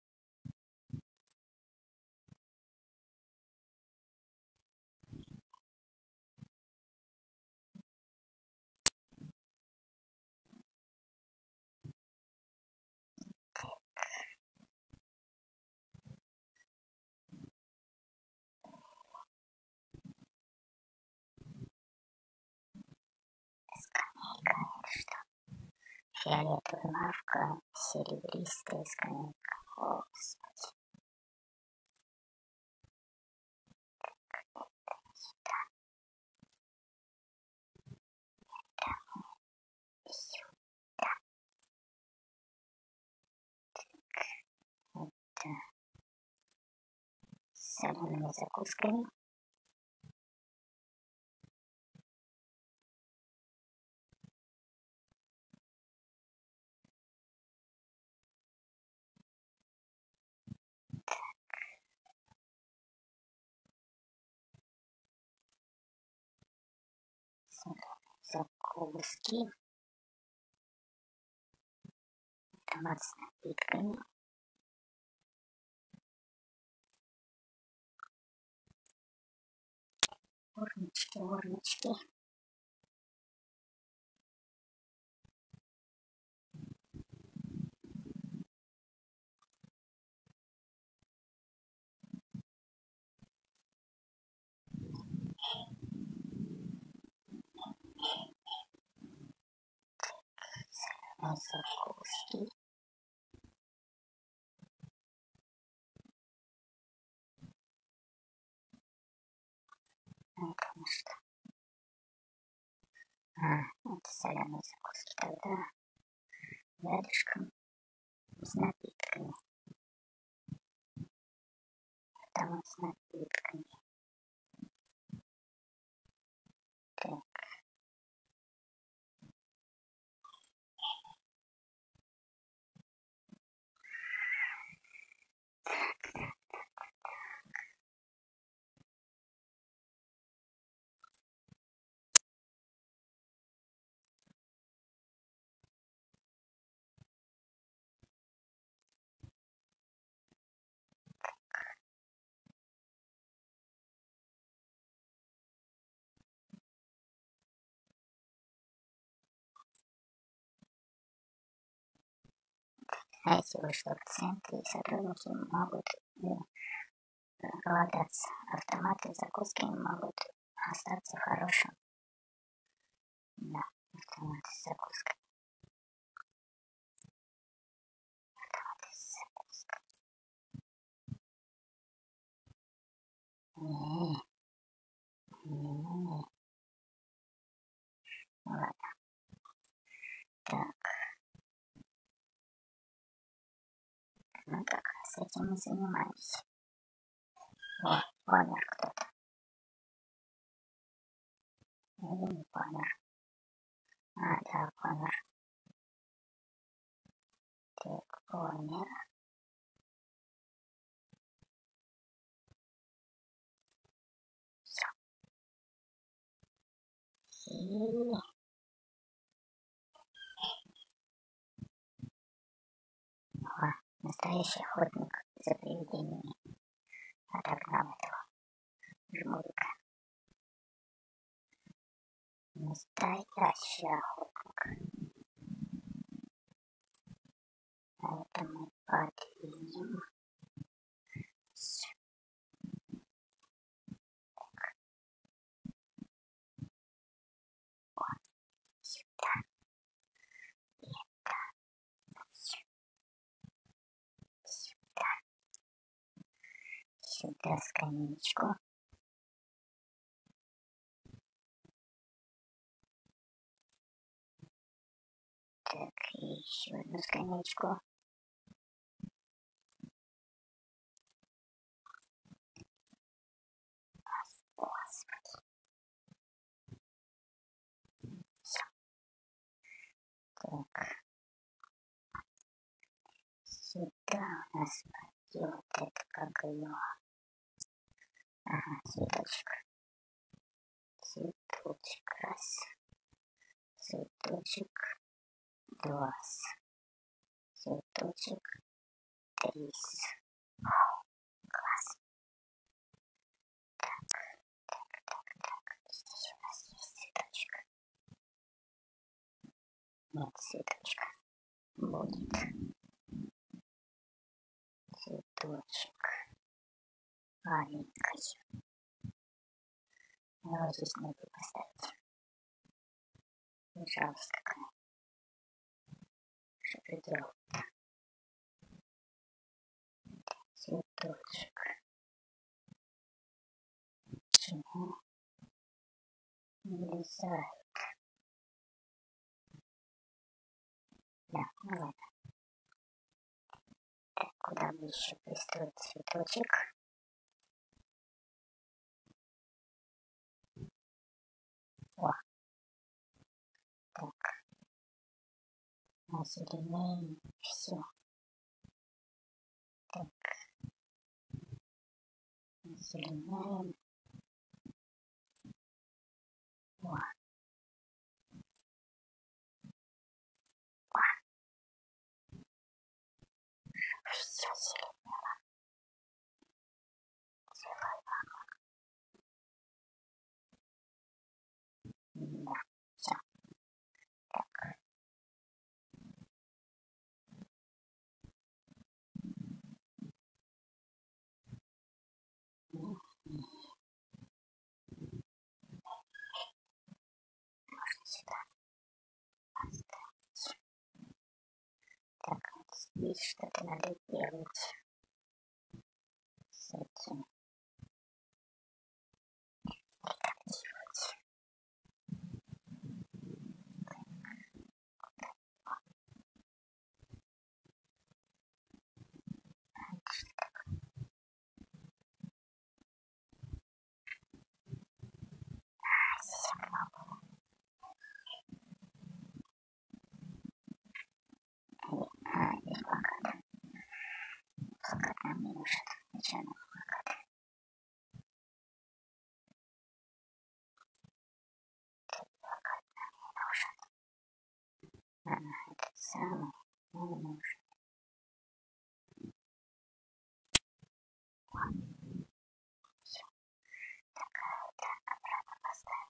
Скамейка, это что? Фиолетовая лавка, серебристая скамейка. О, Господи. Это сюда. Это сюда. Это с солеными закусками. Закуски. Томат с напитками. Урнички, урнички. Закуски. Это на что? А, это соленые закуски тогда рядышком с напитками. Там с напитками. Так. Знаете, вышло в центре, и сотрудники могут голодаться. Автоматы с закусками могут остаться в хорошем. Да, автоматы с закусками. Автоматы с закусками. Не, не, не. Ладно. Так. Ну как раз этим и занимаюсь. О, помер кто-то. Или не помер. А, да, помер. Так, помер. Все. И... О, настоящий охотник за привидениями. Отогнал этого жмурика. Настоящий охотник. А это мы подвинем. Все. Так. Вот сюда. Это. Сюда. Сюда скамеечку. Так, и еще одну скамеечку. Господи. Все. Так. Сюда у нас пойдет это как ее. Ага, цветочек. Цветочек раз. Цветочек два. Цветочек три. Класс. Так, так, так, так. Здесь у нас есть цветочек. Нет цветочка. Будет. Цветочек. Маленький. Его здесь надо поставить. Жалость какая. Что ты делал-то? Цветочек. Почему не влезает? Да, ну ладно. Так, куда бы еще пристроить цветочек? О. Так. Озеленяем все. Так. Озеленяем. О. О. Все зеленело. Целый вагон. сюда поставить. Так, вот здесь что-то надо делать с этим. Редактировать. А, здесь плакат. Плакат нам не нужен. Зачем нам плакат? Плакат нам не нужен. А, этот самый нам нужен. Все. Такая, так, обратно поставим.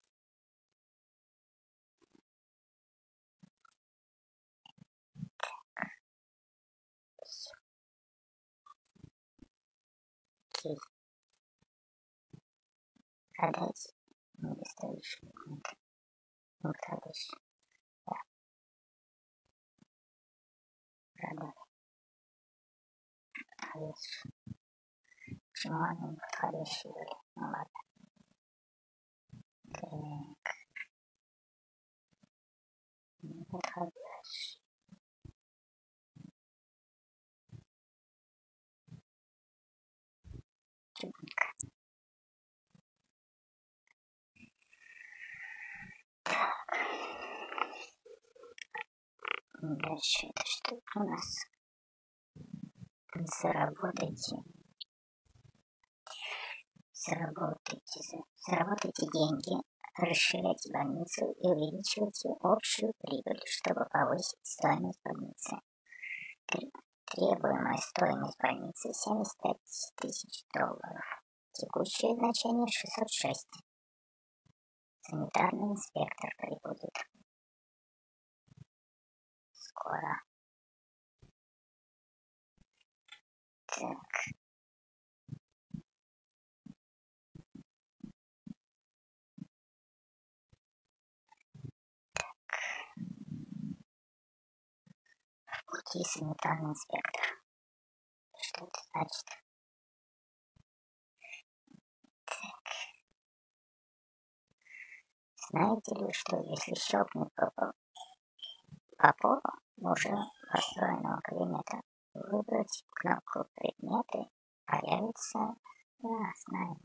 Так. Все. Окей. Продать недостающий документ. Не подходящий. Да. Продали. Подходящий. Почему они не подходящие были? Ну ладно. Так. Не подходящий. Чудненько. Так. Дальше это что у нас? Заработайте. Заработайте. Заработайте деньги. Расширяйте больницу и увеличивайте общую прибыль, чтобы повысить стоимость больницы. Требуемая стоимость больницы семьдесят пять тысяч долларов. Текущее значение шестьсот шесть. Санитарный инспектор прибудет скоро. Так. В пути санитарный инспектор. Что это значит? Так. Знаете ли, что если щелкнуть по, по полу уже построенного кабинета, выбрать кнопку предметы, появится... Да, знаем.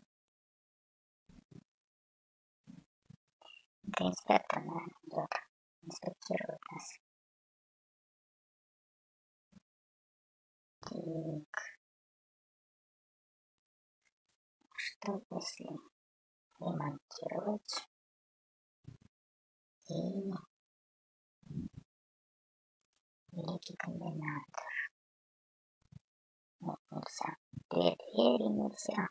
Это инспектор, наверное, идет. Инспектирует нас. Так. Что если ремонтировать и великий комбинатор? Нет, нельзя. Две двери нельзя.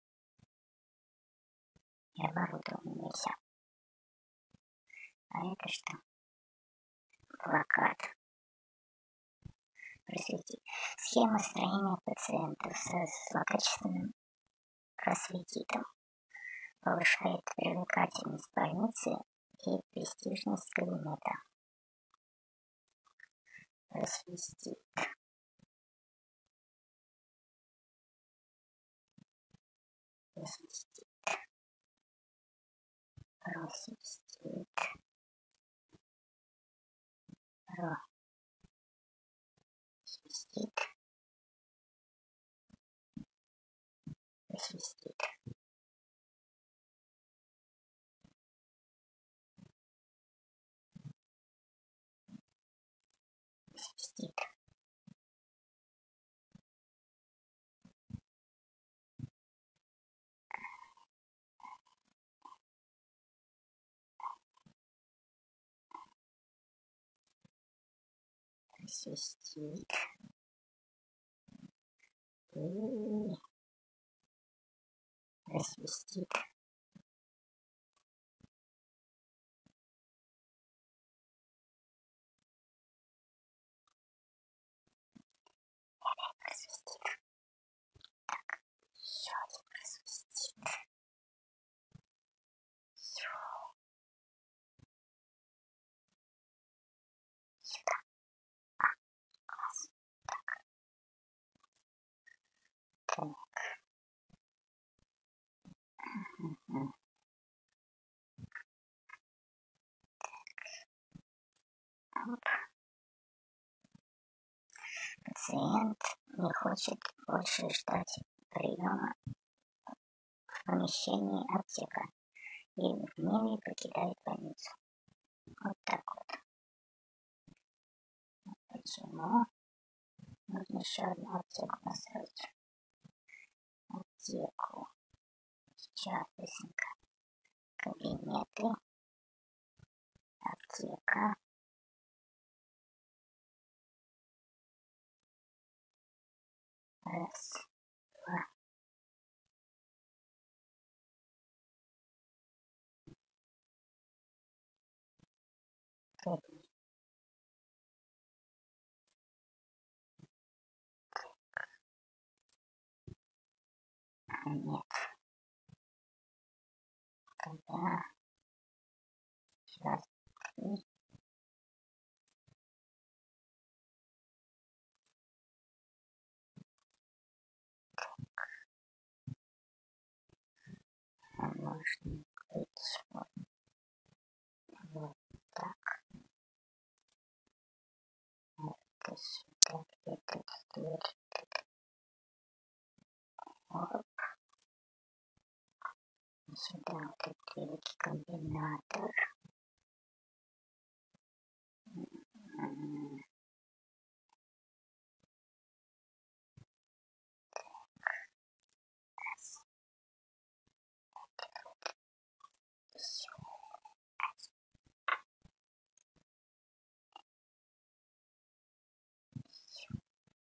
И оборудование нельзя. А это что? Плакат. Просвети. Схема строения пациентов с злокачественным просветитом повышает привлекательность больницы и престижность кабинета. Просветит. Просветит. Просветит. Просветит. Просветит. Просветит. Просветит. И просветит. Просветит. Так, еще один просветит. Все. Оп. Пациент не хочет больше ждать приема в помещении аптека и в гневе покидает больницу. Вот так вот. Почему? Нужно еще одну аптеку построить. Аптеку. Сейчас быстренько. Кабинеты. Аптека. Раз, два. Три. А нет. Тогда сейчас три. А можно быть вот, вот так. Это сюда где-то дверь. Оп. И сюда вот этот великий комбинатор. М-м-м. Раз. Еще. Еще.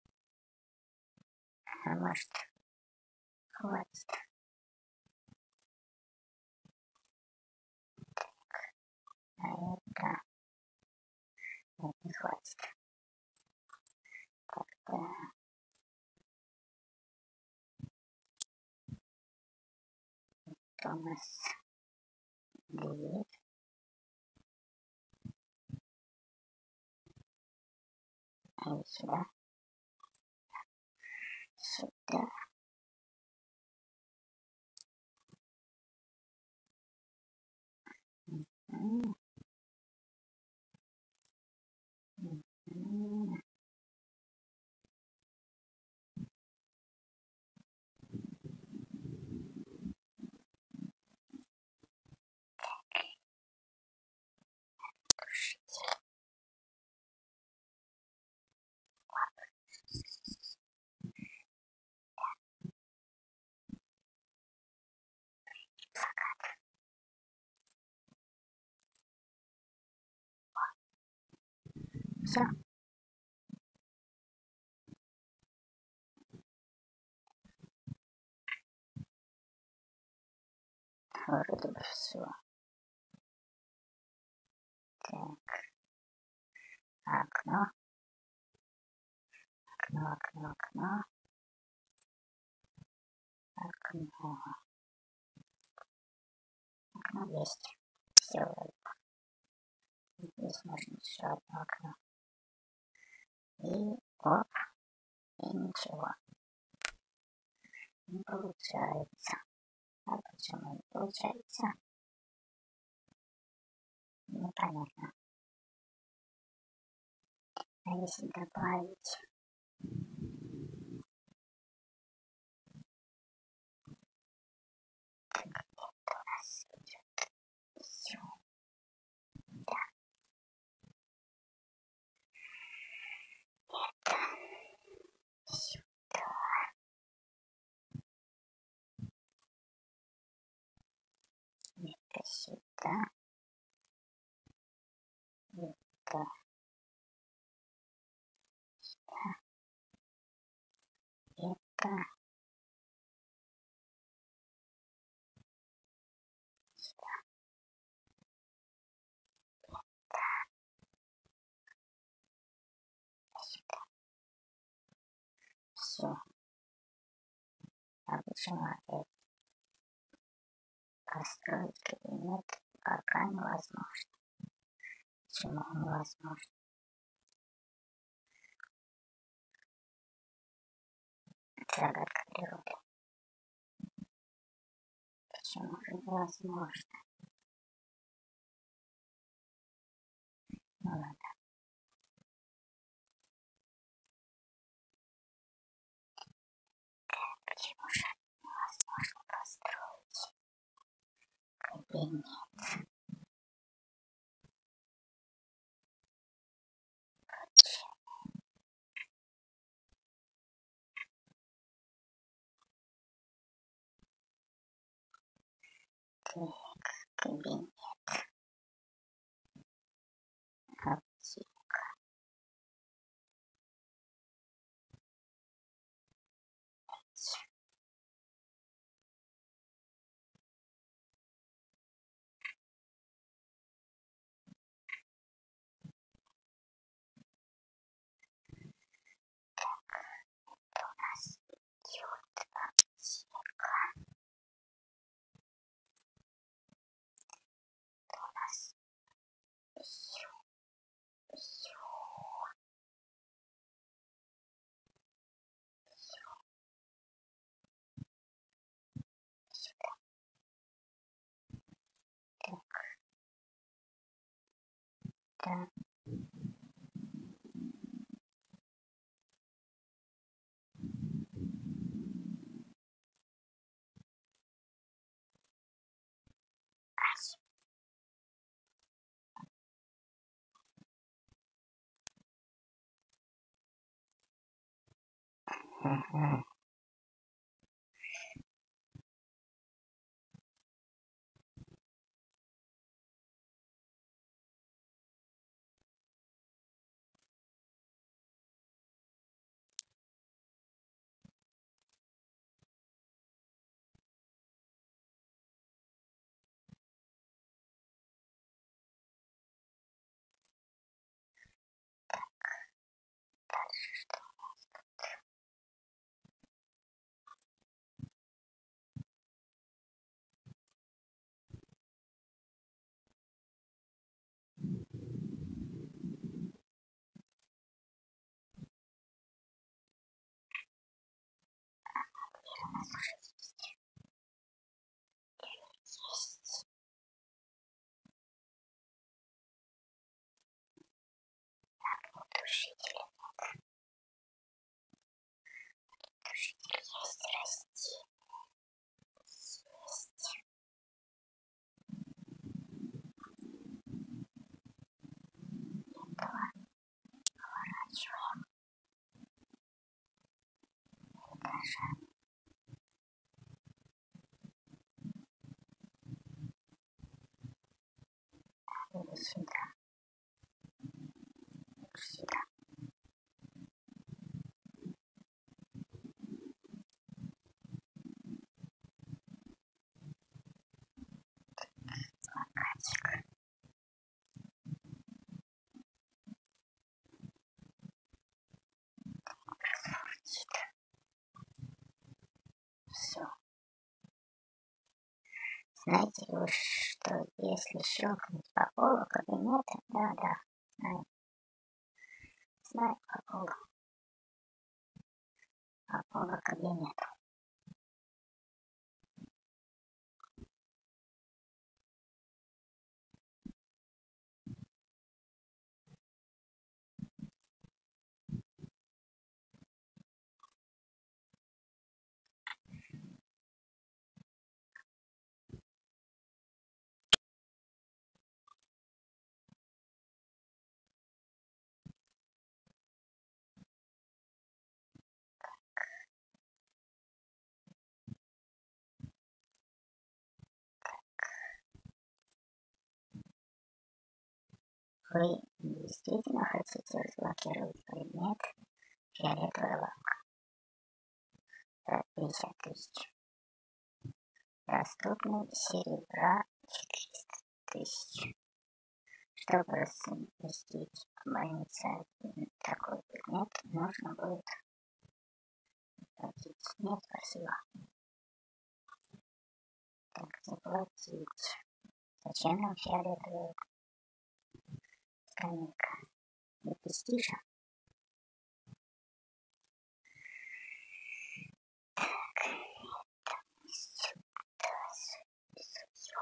А может, хватит. А это... Нет, не хватит. Тогда... Это у нас дверь. А и сюда. Сюда. М-м. М-м. Тушитель. Все. Вроде бы все. Так. Окно. Окно, окно, окно. Окно. Окно есть. Все. Здесь можно еще одно окно. И оп. И ничего. Не получается. А почему не получается? Непонятно. А если добавить... Это у нас идет сюда. Это сюда. Это сюда. Это сюда. Это сюда. Сюда. Все. А почему опять построить кабинет пока невозможно? Почему невозможно? Загадка природы. Почему же невозможно? Ну ладно. кабинет. Так, кабинет. Аптека. Это у нас идет аптека. Это у нас ю, ю, ю. Сюда. Так, так. Ага. Дальше что у нас тут? Дверь у нас уже есть. Есть. Огнетушитель нет. Огнетушитель есть, расти. Есть. Этого поворачиваем. И даже или сюда. Лучше сюда. Плакатик. Кроссвордит. Все. Знаете ли вы, что если щелкнуть по полу кабинета, да, да, знаю, знаю по полу, по полу кабинета. Вы действительно хотите разблокировать предмет фиолетовая лапка за пятьдесят тысяч. Доступный серебра четыреста тысяч. Чтобы разместить в больнице такой предмет, нужно будет платить. Нет, спасибо. Так, заплатить. Зачем нам фиолетовая скамейка? Не престижа. Так, это сюда, сюда.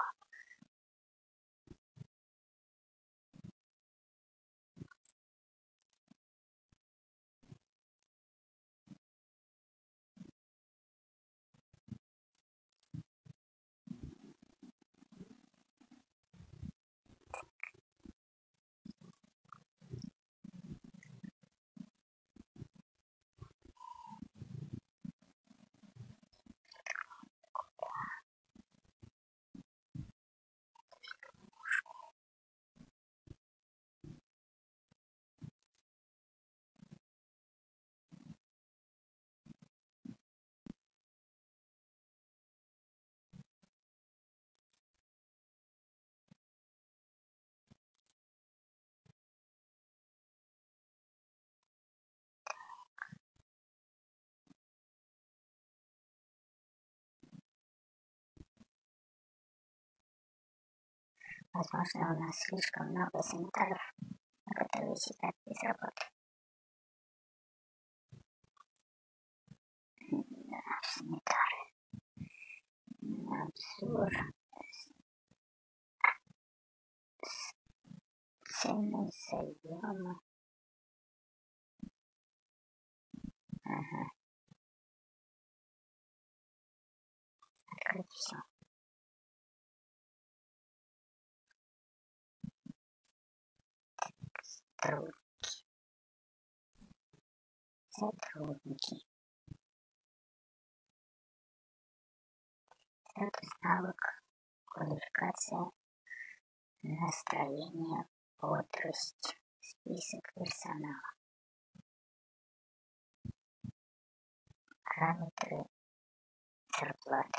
Возможно, у нас слишком много санитаров, которые сидят без работы. Да, санитары. Надзор. Цены заема. Ага. Открыть все. Сотрудники. Сотрудники. Статус, навык, квалификация, настроение, бодрость, список персонала. Параметры зарплаты.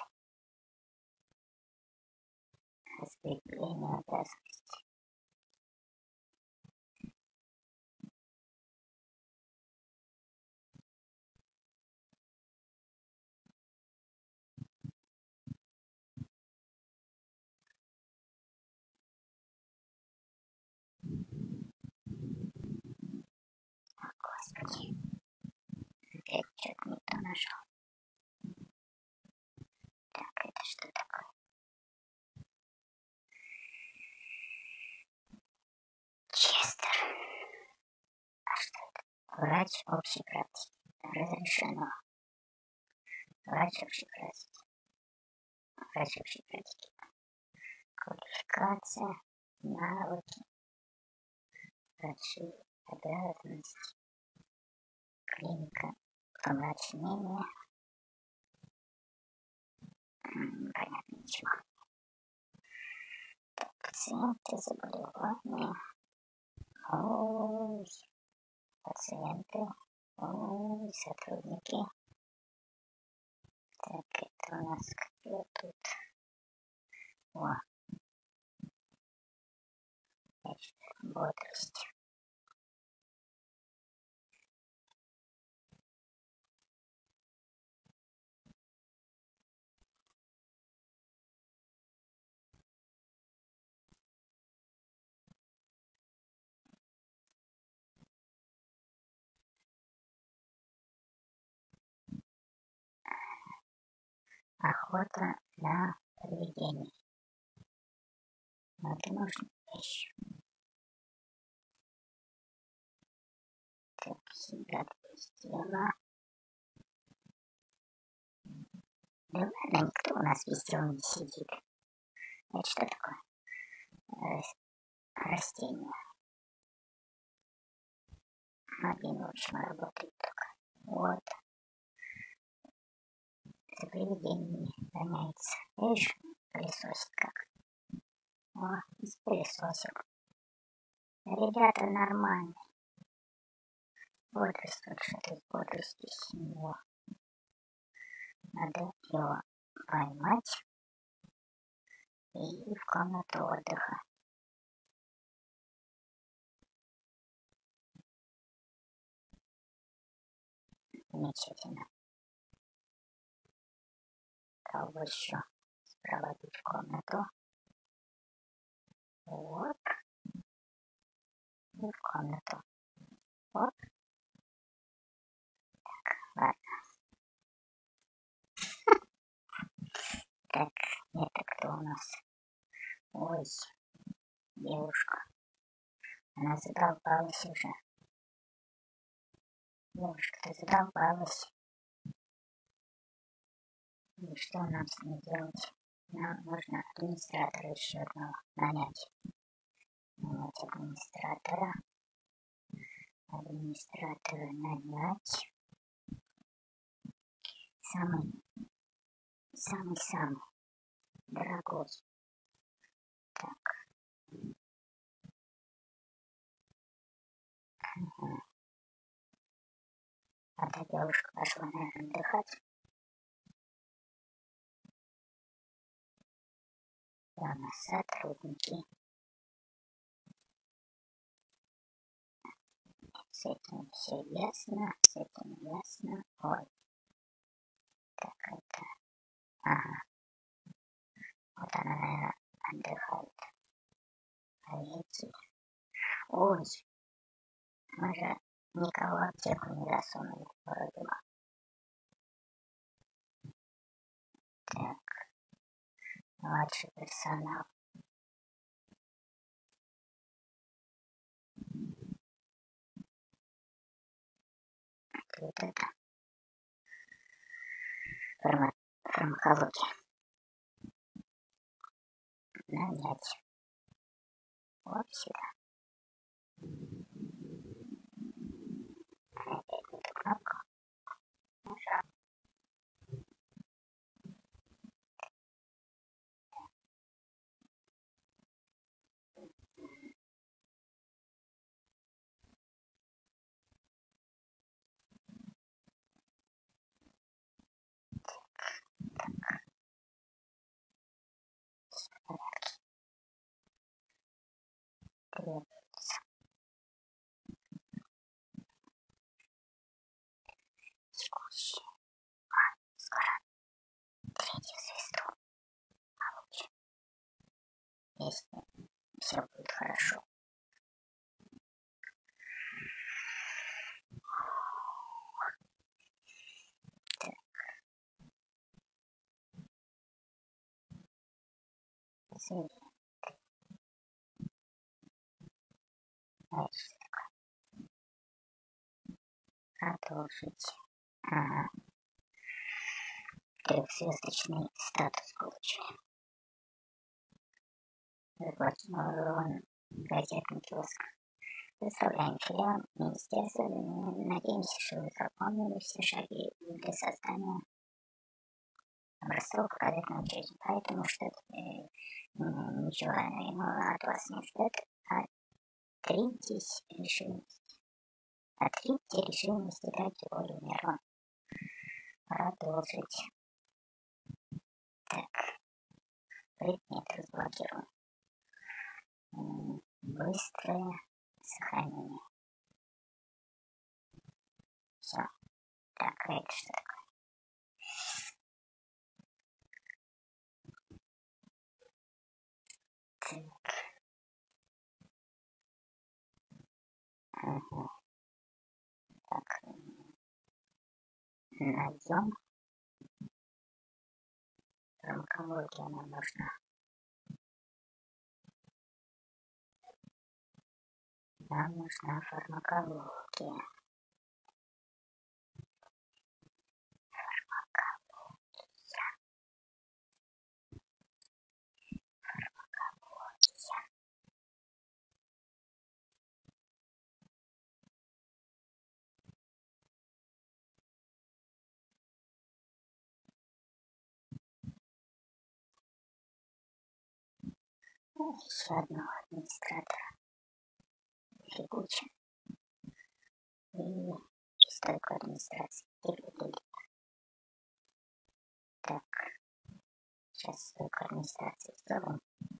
Распределение обязанностей. О, Господи. Опять что-то не то нашел. Так, это что такое? Честер. А что это? Врач общей практики. Разрешено. Врач общей практики. Врач общей практики. Квалификация, навыки, врачи, обязанности, клиника, помрачнение. Понятно, ничего. Так, пациенты, заболевания. Ой, пациенты. Ой, сотрудники. Так, это у нас какие тут? О, значит, бодрость. Охота на привидений. Но это нужно еще. Так, всегда без дела. Да ладно, никто у нас без дела не сидит. Это что такое? Рас... Растение. Один, в общем, работает только. Вот. За привидениями гоняется. Видишь, пылесосит как. О, испылесосил. Ребята нормальные. Бодрость, вот что-то из бодрости с него. Надо его поймать и в комнату отдыха. Замечательно. Кого еще проводить в комнату? Вот. И в комнату. Вот. Так, ладно. Так, это кто у нас? Ой, девушка. Она задолбалась уже. Девушка-то задолбалась. И что нам с ней делать? Нам нужно администратора еще одного нанять. Нанять администратора. Администратора нанять. Самый, самый-самый дорогой. Так. Угу. А та девушка пошла, наверное, отдыхать. И у нас сотрудники. С этим все ясно, с этим ясно. Ой. Так, это... Ага. Вот она, наверное, отдыхает. Третий. Ой, мы же никого в аптеку не засунули, вроде бы. Так, младший персонал. Вот это Фарма... фармакология. Нанять. Вот сюда. Опять эту кнопку нажал. Требуется. Текущий. А, скоро третью звезду получим. Если все будет хорошо. Так. Цели. Дальше такое. Продолжить. Ага. Трехзвездочный статус получаем. Разблокирован газетный киоск. Представляем филиал министерства. Надеемся, что вы запомнили все шаги для создания образцов газетной учреждения. Поэтому что-то э, ничего иного от вас не ждет. Отриньтесь решимости. Отриньте решимости, дайте волю миру. Продолжить. Так. Предмет разблокируем. Быстрое сохранение. Все. Так, это что такое? Так. Ага. Так. Найдем. Фармакология нам нужна. Нам нужна фармакология. Фармакология. Фармакология. Еще одного администратора. Фигучим. И стойку администрации. Так. Сейчас стойку администрации сделаем.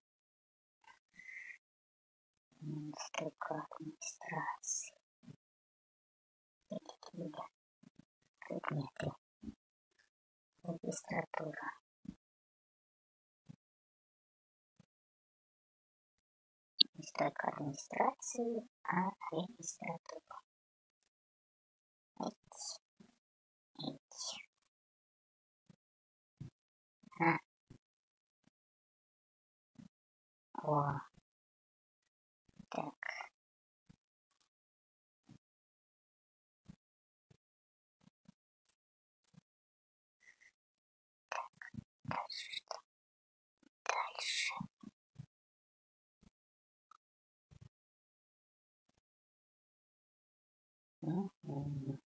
Стойку администрации. Эти предметы. Регистратура. Не стойка администрации, а регистратура. Эти. Эти. А. О. Так. Так. Дальше что? Дальше. Угу.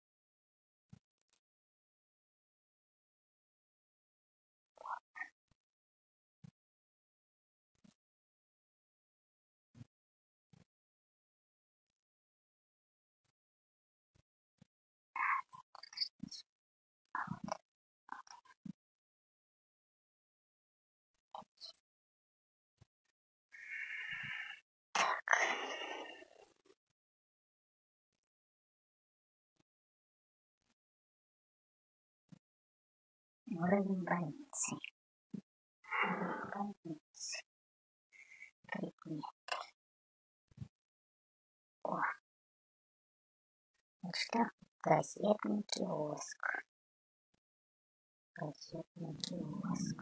Уровень больницы. Больницы. Предмет. О, это что? Газетный киоск. Газетный киоск.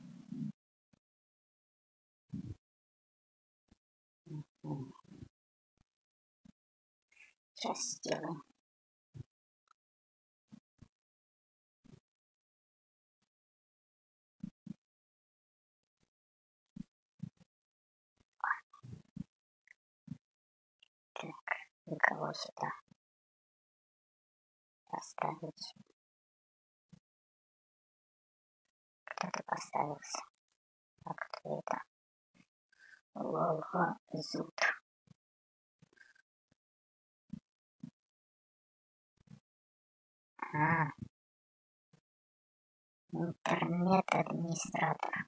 Угу. Сейчас сделаем. Так, и кого сюда поставить? Кто-то поставился. А кто это? Волга Зуд. А, интернет-администратор.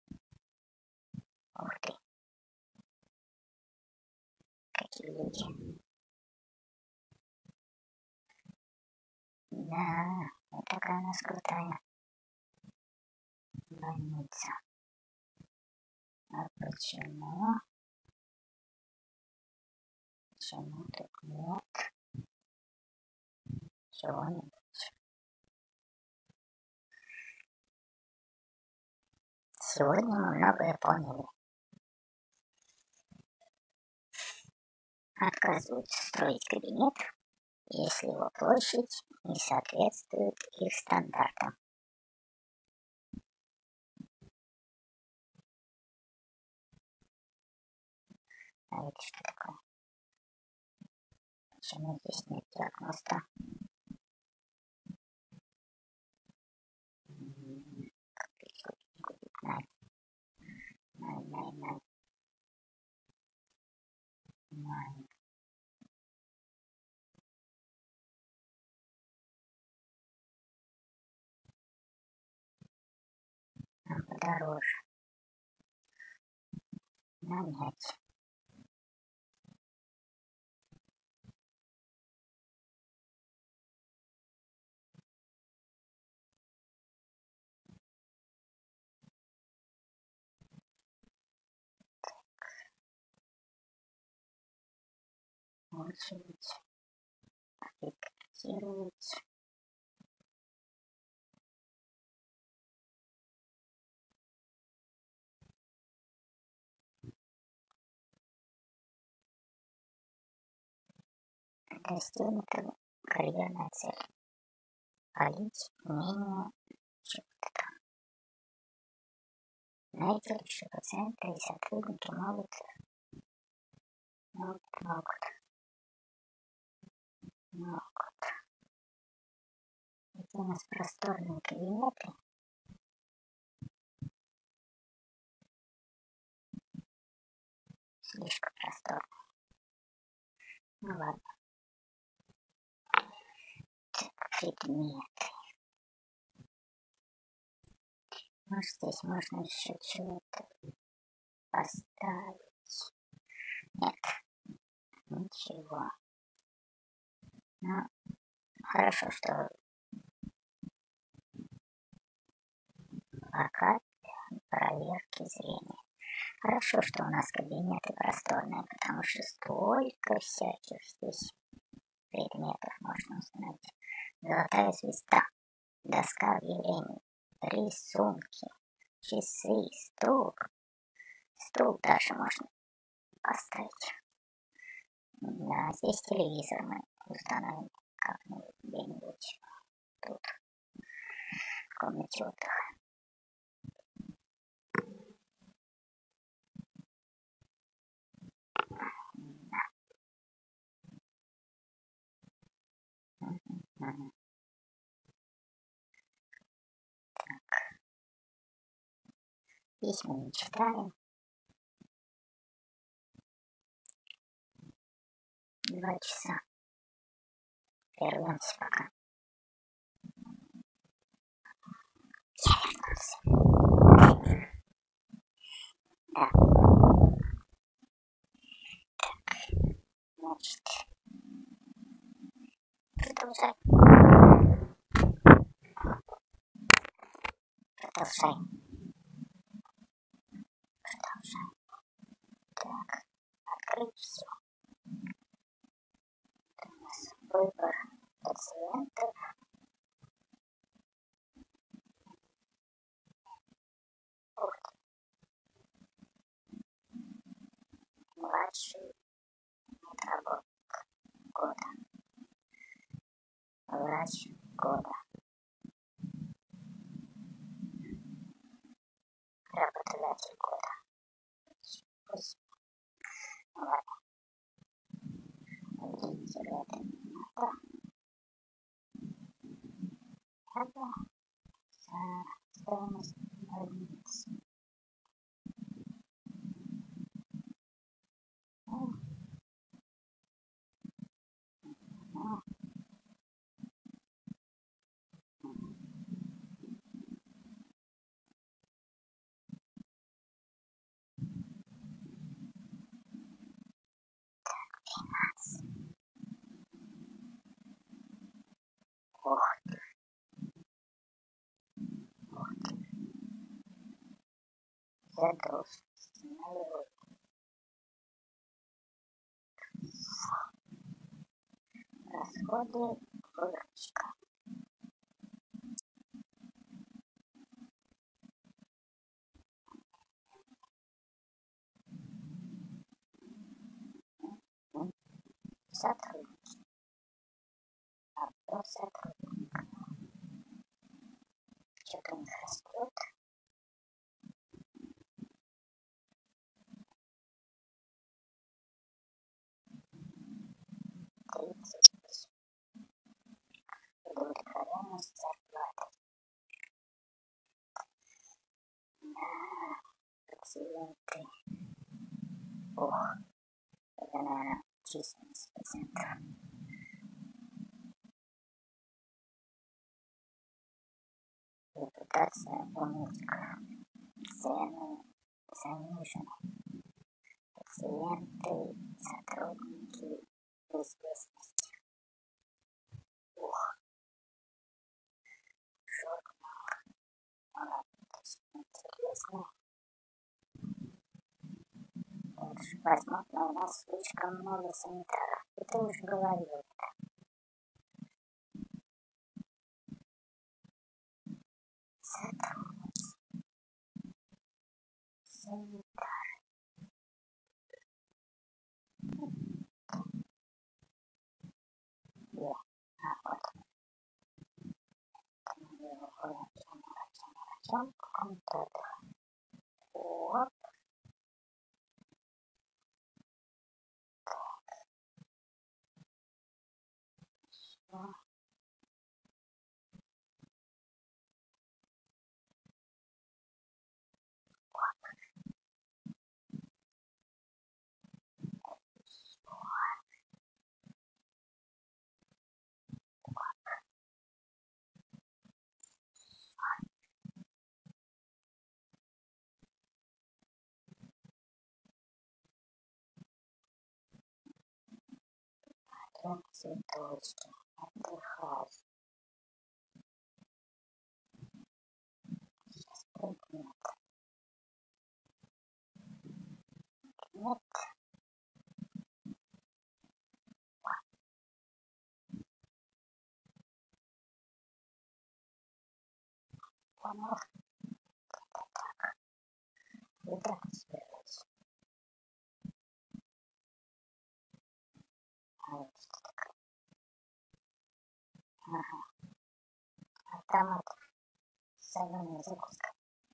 Ух ты. Какие люди. Да, вот такая у нас крутая больница. А почему? Почему тут нет чего-нибудь? Сегодня мы многое поняли. Отказываются строить кабинет, если его площадь не соответствует их стандартам. А это что такое? Почему здесь нет диагноста? Най, най, най, най. Най. А подороже. Нанять. Очередь. Редактировать. Достигнута карьерная цель. Полить мнение чего-то там. Знаете ли, что пациенты и сотрудники могут, могут, могут, могут. Это у нас просторные кабинеты. Слишком просторные. Ну ладно. Так, предметы. Может, здесь можно еще чего-то поставить? Нет, ничего. Ну, хорошо, что пока проверки зрения. Хорошо, что у нас кабинеты просторные, потому что столько всяких здесь предметов можно установить. Золотая звезда, доска объявлений, рисунки, часы, стул. Стул даже можно поставить. Да, здесь телевизор мы установим как-нибудь где-нибудь тут, в комнате отдыха. Угу. Так. Письма не читаем. Два часа. Прервемся пока. Я вернулся. Да. Так. Значит. Продолжай. Продолжай. Продолжай. Так. Открыть все. пациентов младший медработник года, врач года, работодатель года. Пусть. Ладно. Видите, это надо. Надо за стоимость больницы. Ну, ну, Ох ты, ох ты, загрузки налевой. Расходы, выручка. Сотрудники. Объем сотрудников. Что-то у них растет. тридцать. Удовлетворенность зарплаты. Да, пациенты. Ох, это, наверное, численность пациентов. Репутация у медиков. Цены занижены. Пациенты, сотрудники в известности. Ух, журнал. Интересно. Возможно, у нас слишком много санитаров. И ты уже говорил это. Сотрудники. Санитары. Где? А, вот. Мы выходим врачом, врачом, врачом в каком-то отдыхе. Вот. Все. Прям цветочки. Отдыхать. Сейчас предмет. Нет. Помог. Это так. Редактировать. А вот что такое? Ага. Автомат. Соленая закуска.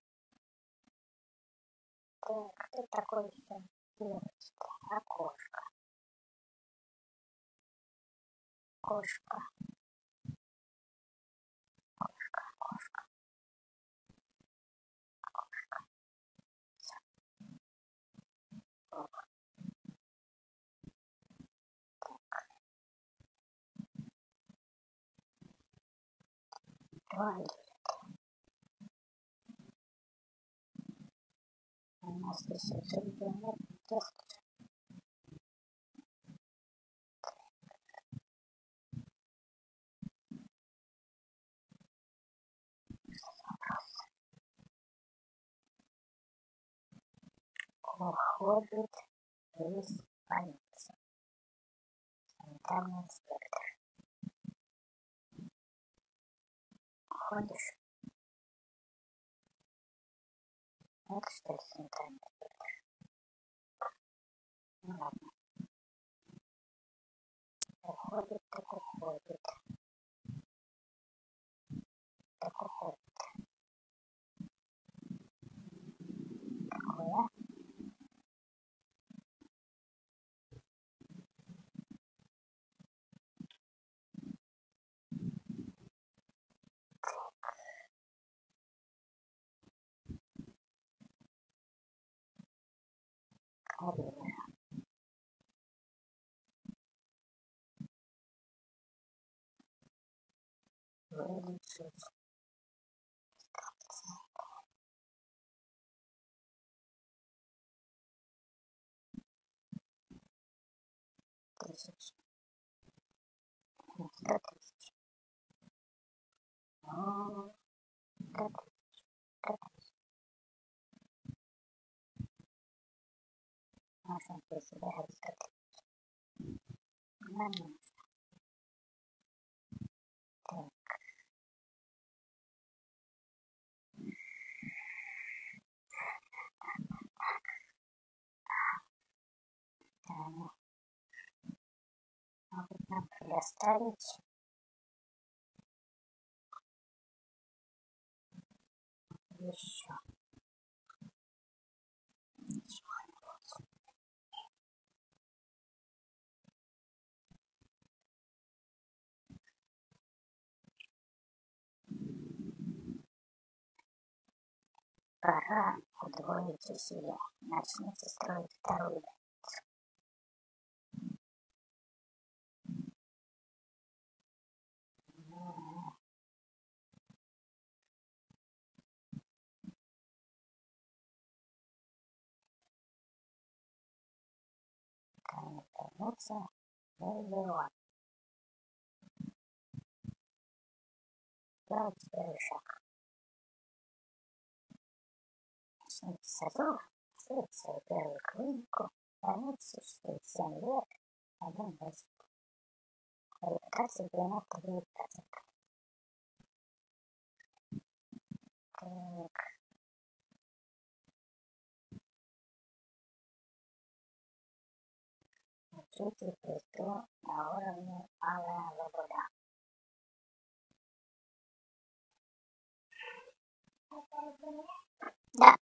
Так, кто такой еще? Девочка. Окошко. Кошка. Кошка. Кошка. Кошка. Все. Ох. Так. Туалет. У нас еще ребенок. Тесто. Уходит из больницы. Санитарный инспектор. уходишь. Это что ли центральный фильтр? Ну ладно. Уходит, так уходит. Так уходит. Такое. Карина. Вылечить. Тысяч. Сто тысяч. О, сто тысяч. Сто тысяч. Можно пересобирать сто тысяч. Нормально. Так. Таня. Могут нам предоставить еще. Ничего не будет. Пора удвоить усилия. Начните строить вторую. Таня вернется. Миллион. Делать первый шаг. Начните с азов. Сделать свою первую клинику. Вернуться через семь лет. Один месяц. Репутация девяносто девять процентов. Так. Учитель присту на уровне Малая Лобода. Да.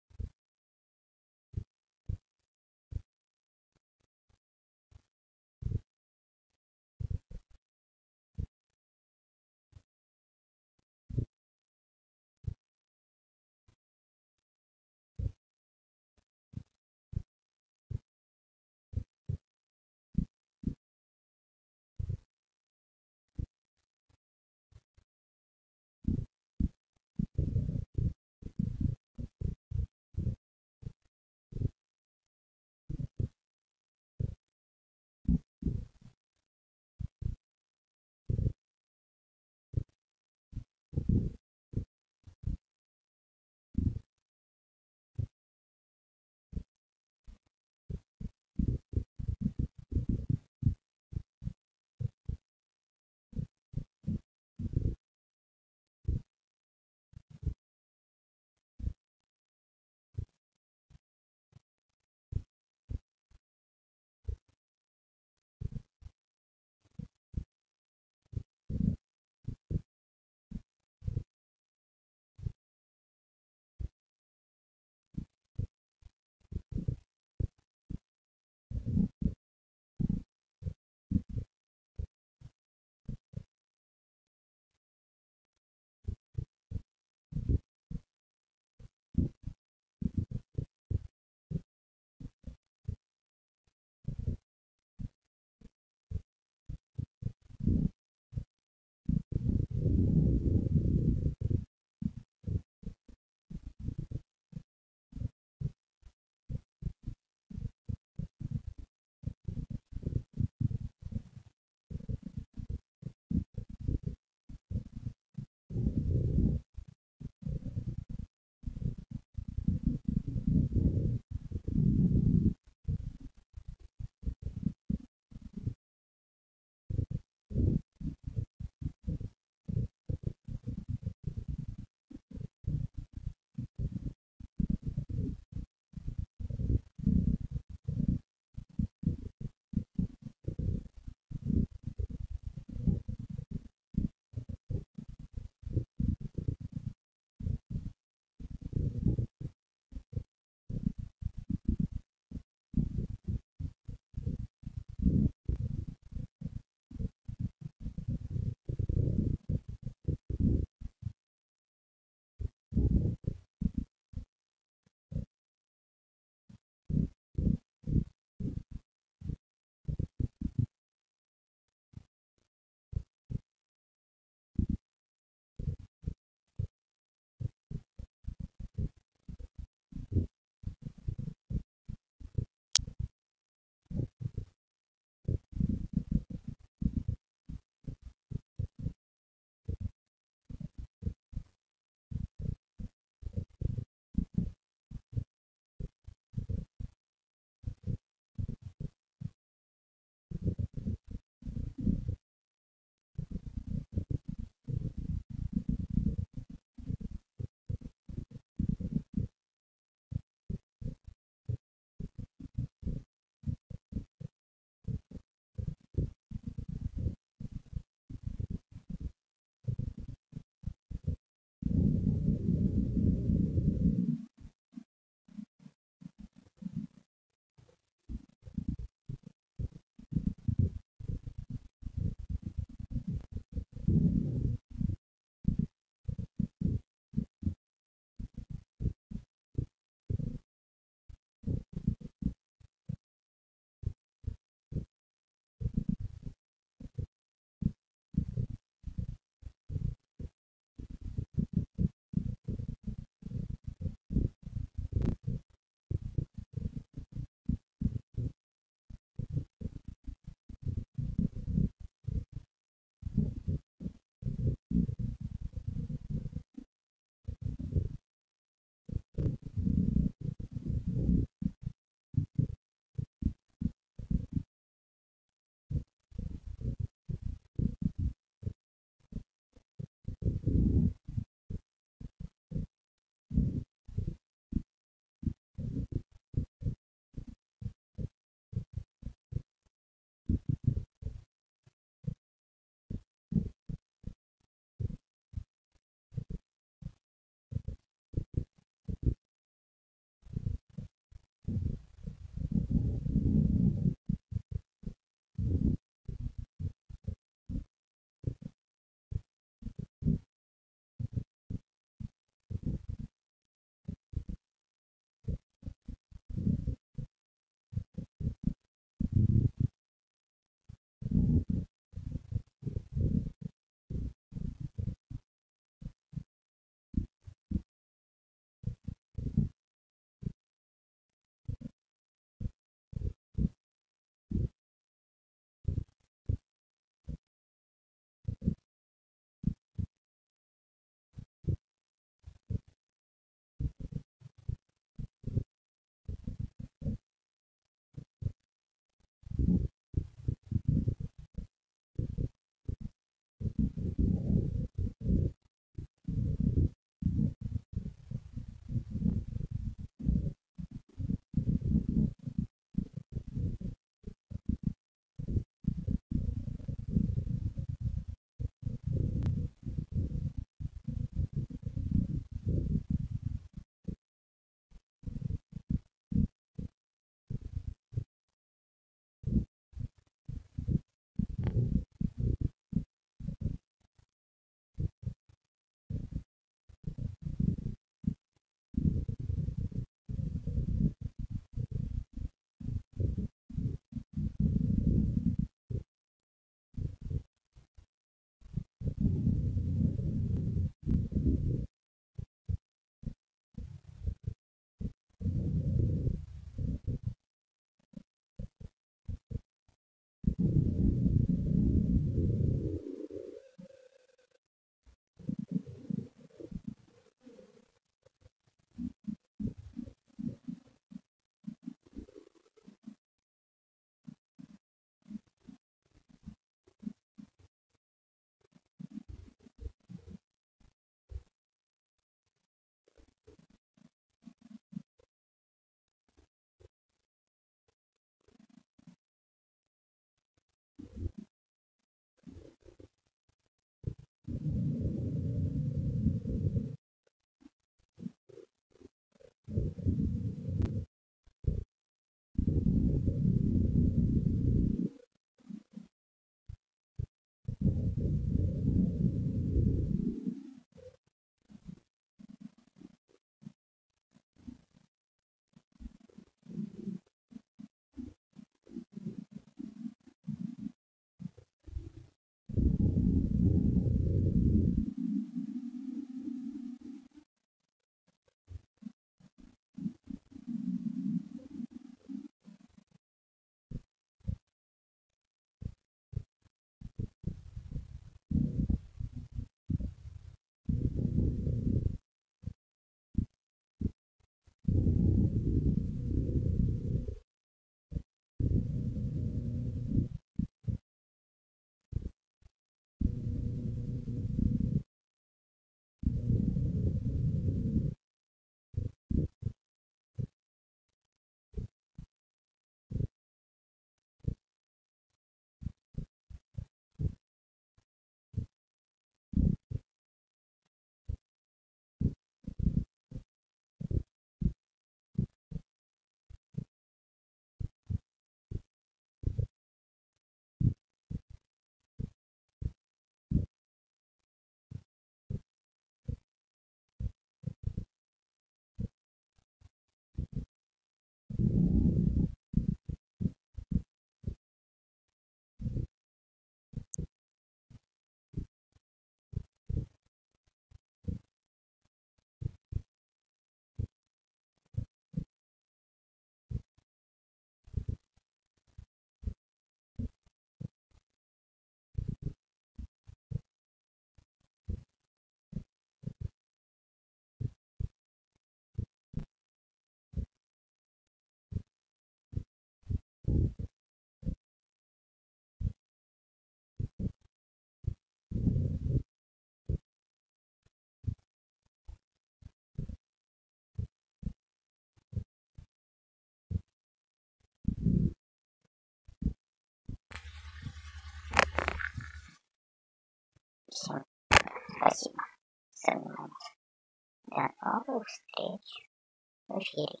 Всем спасибо за внимание. До новых встреч в эфире.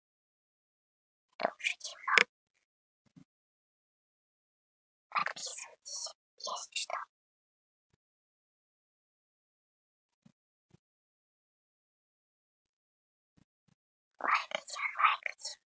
Тоже темно. Подписывайтесь, если что. Лайкайте, лайкайте.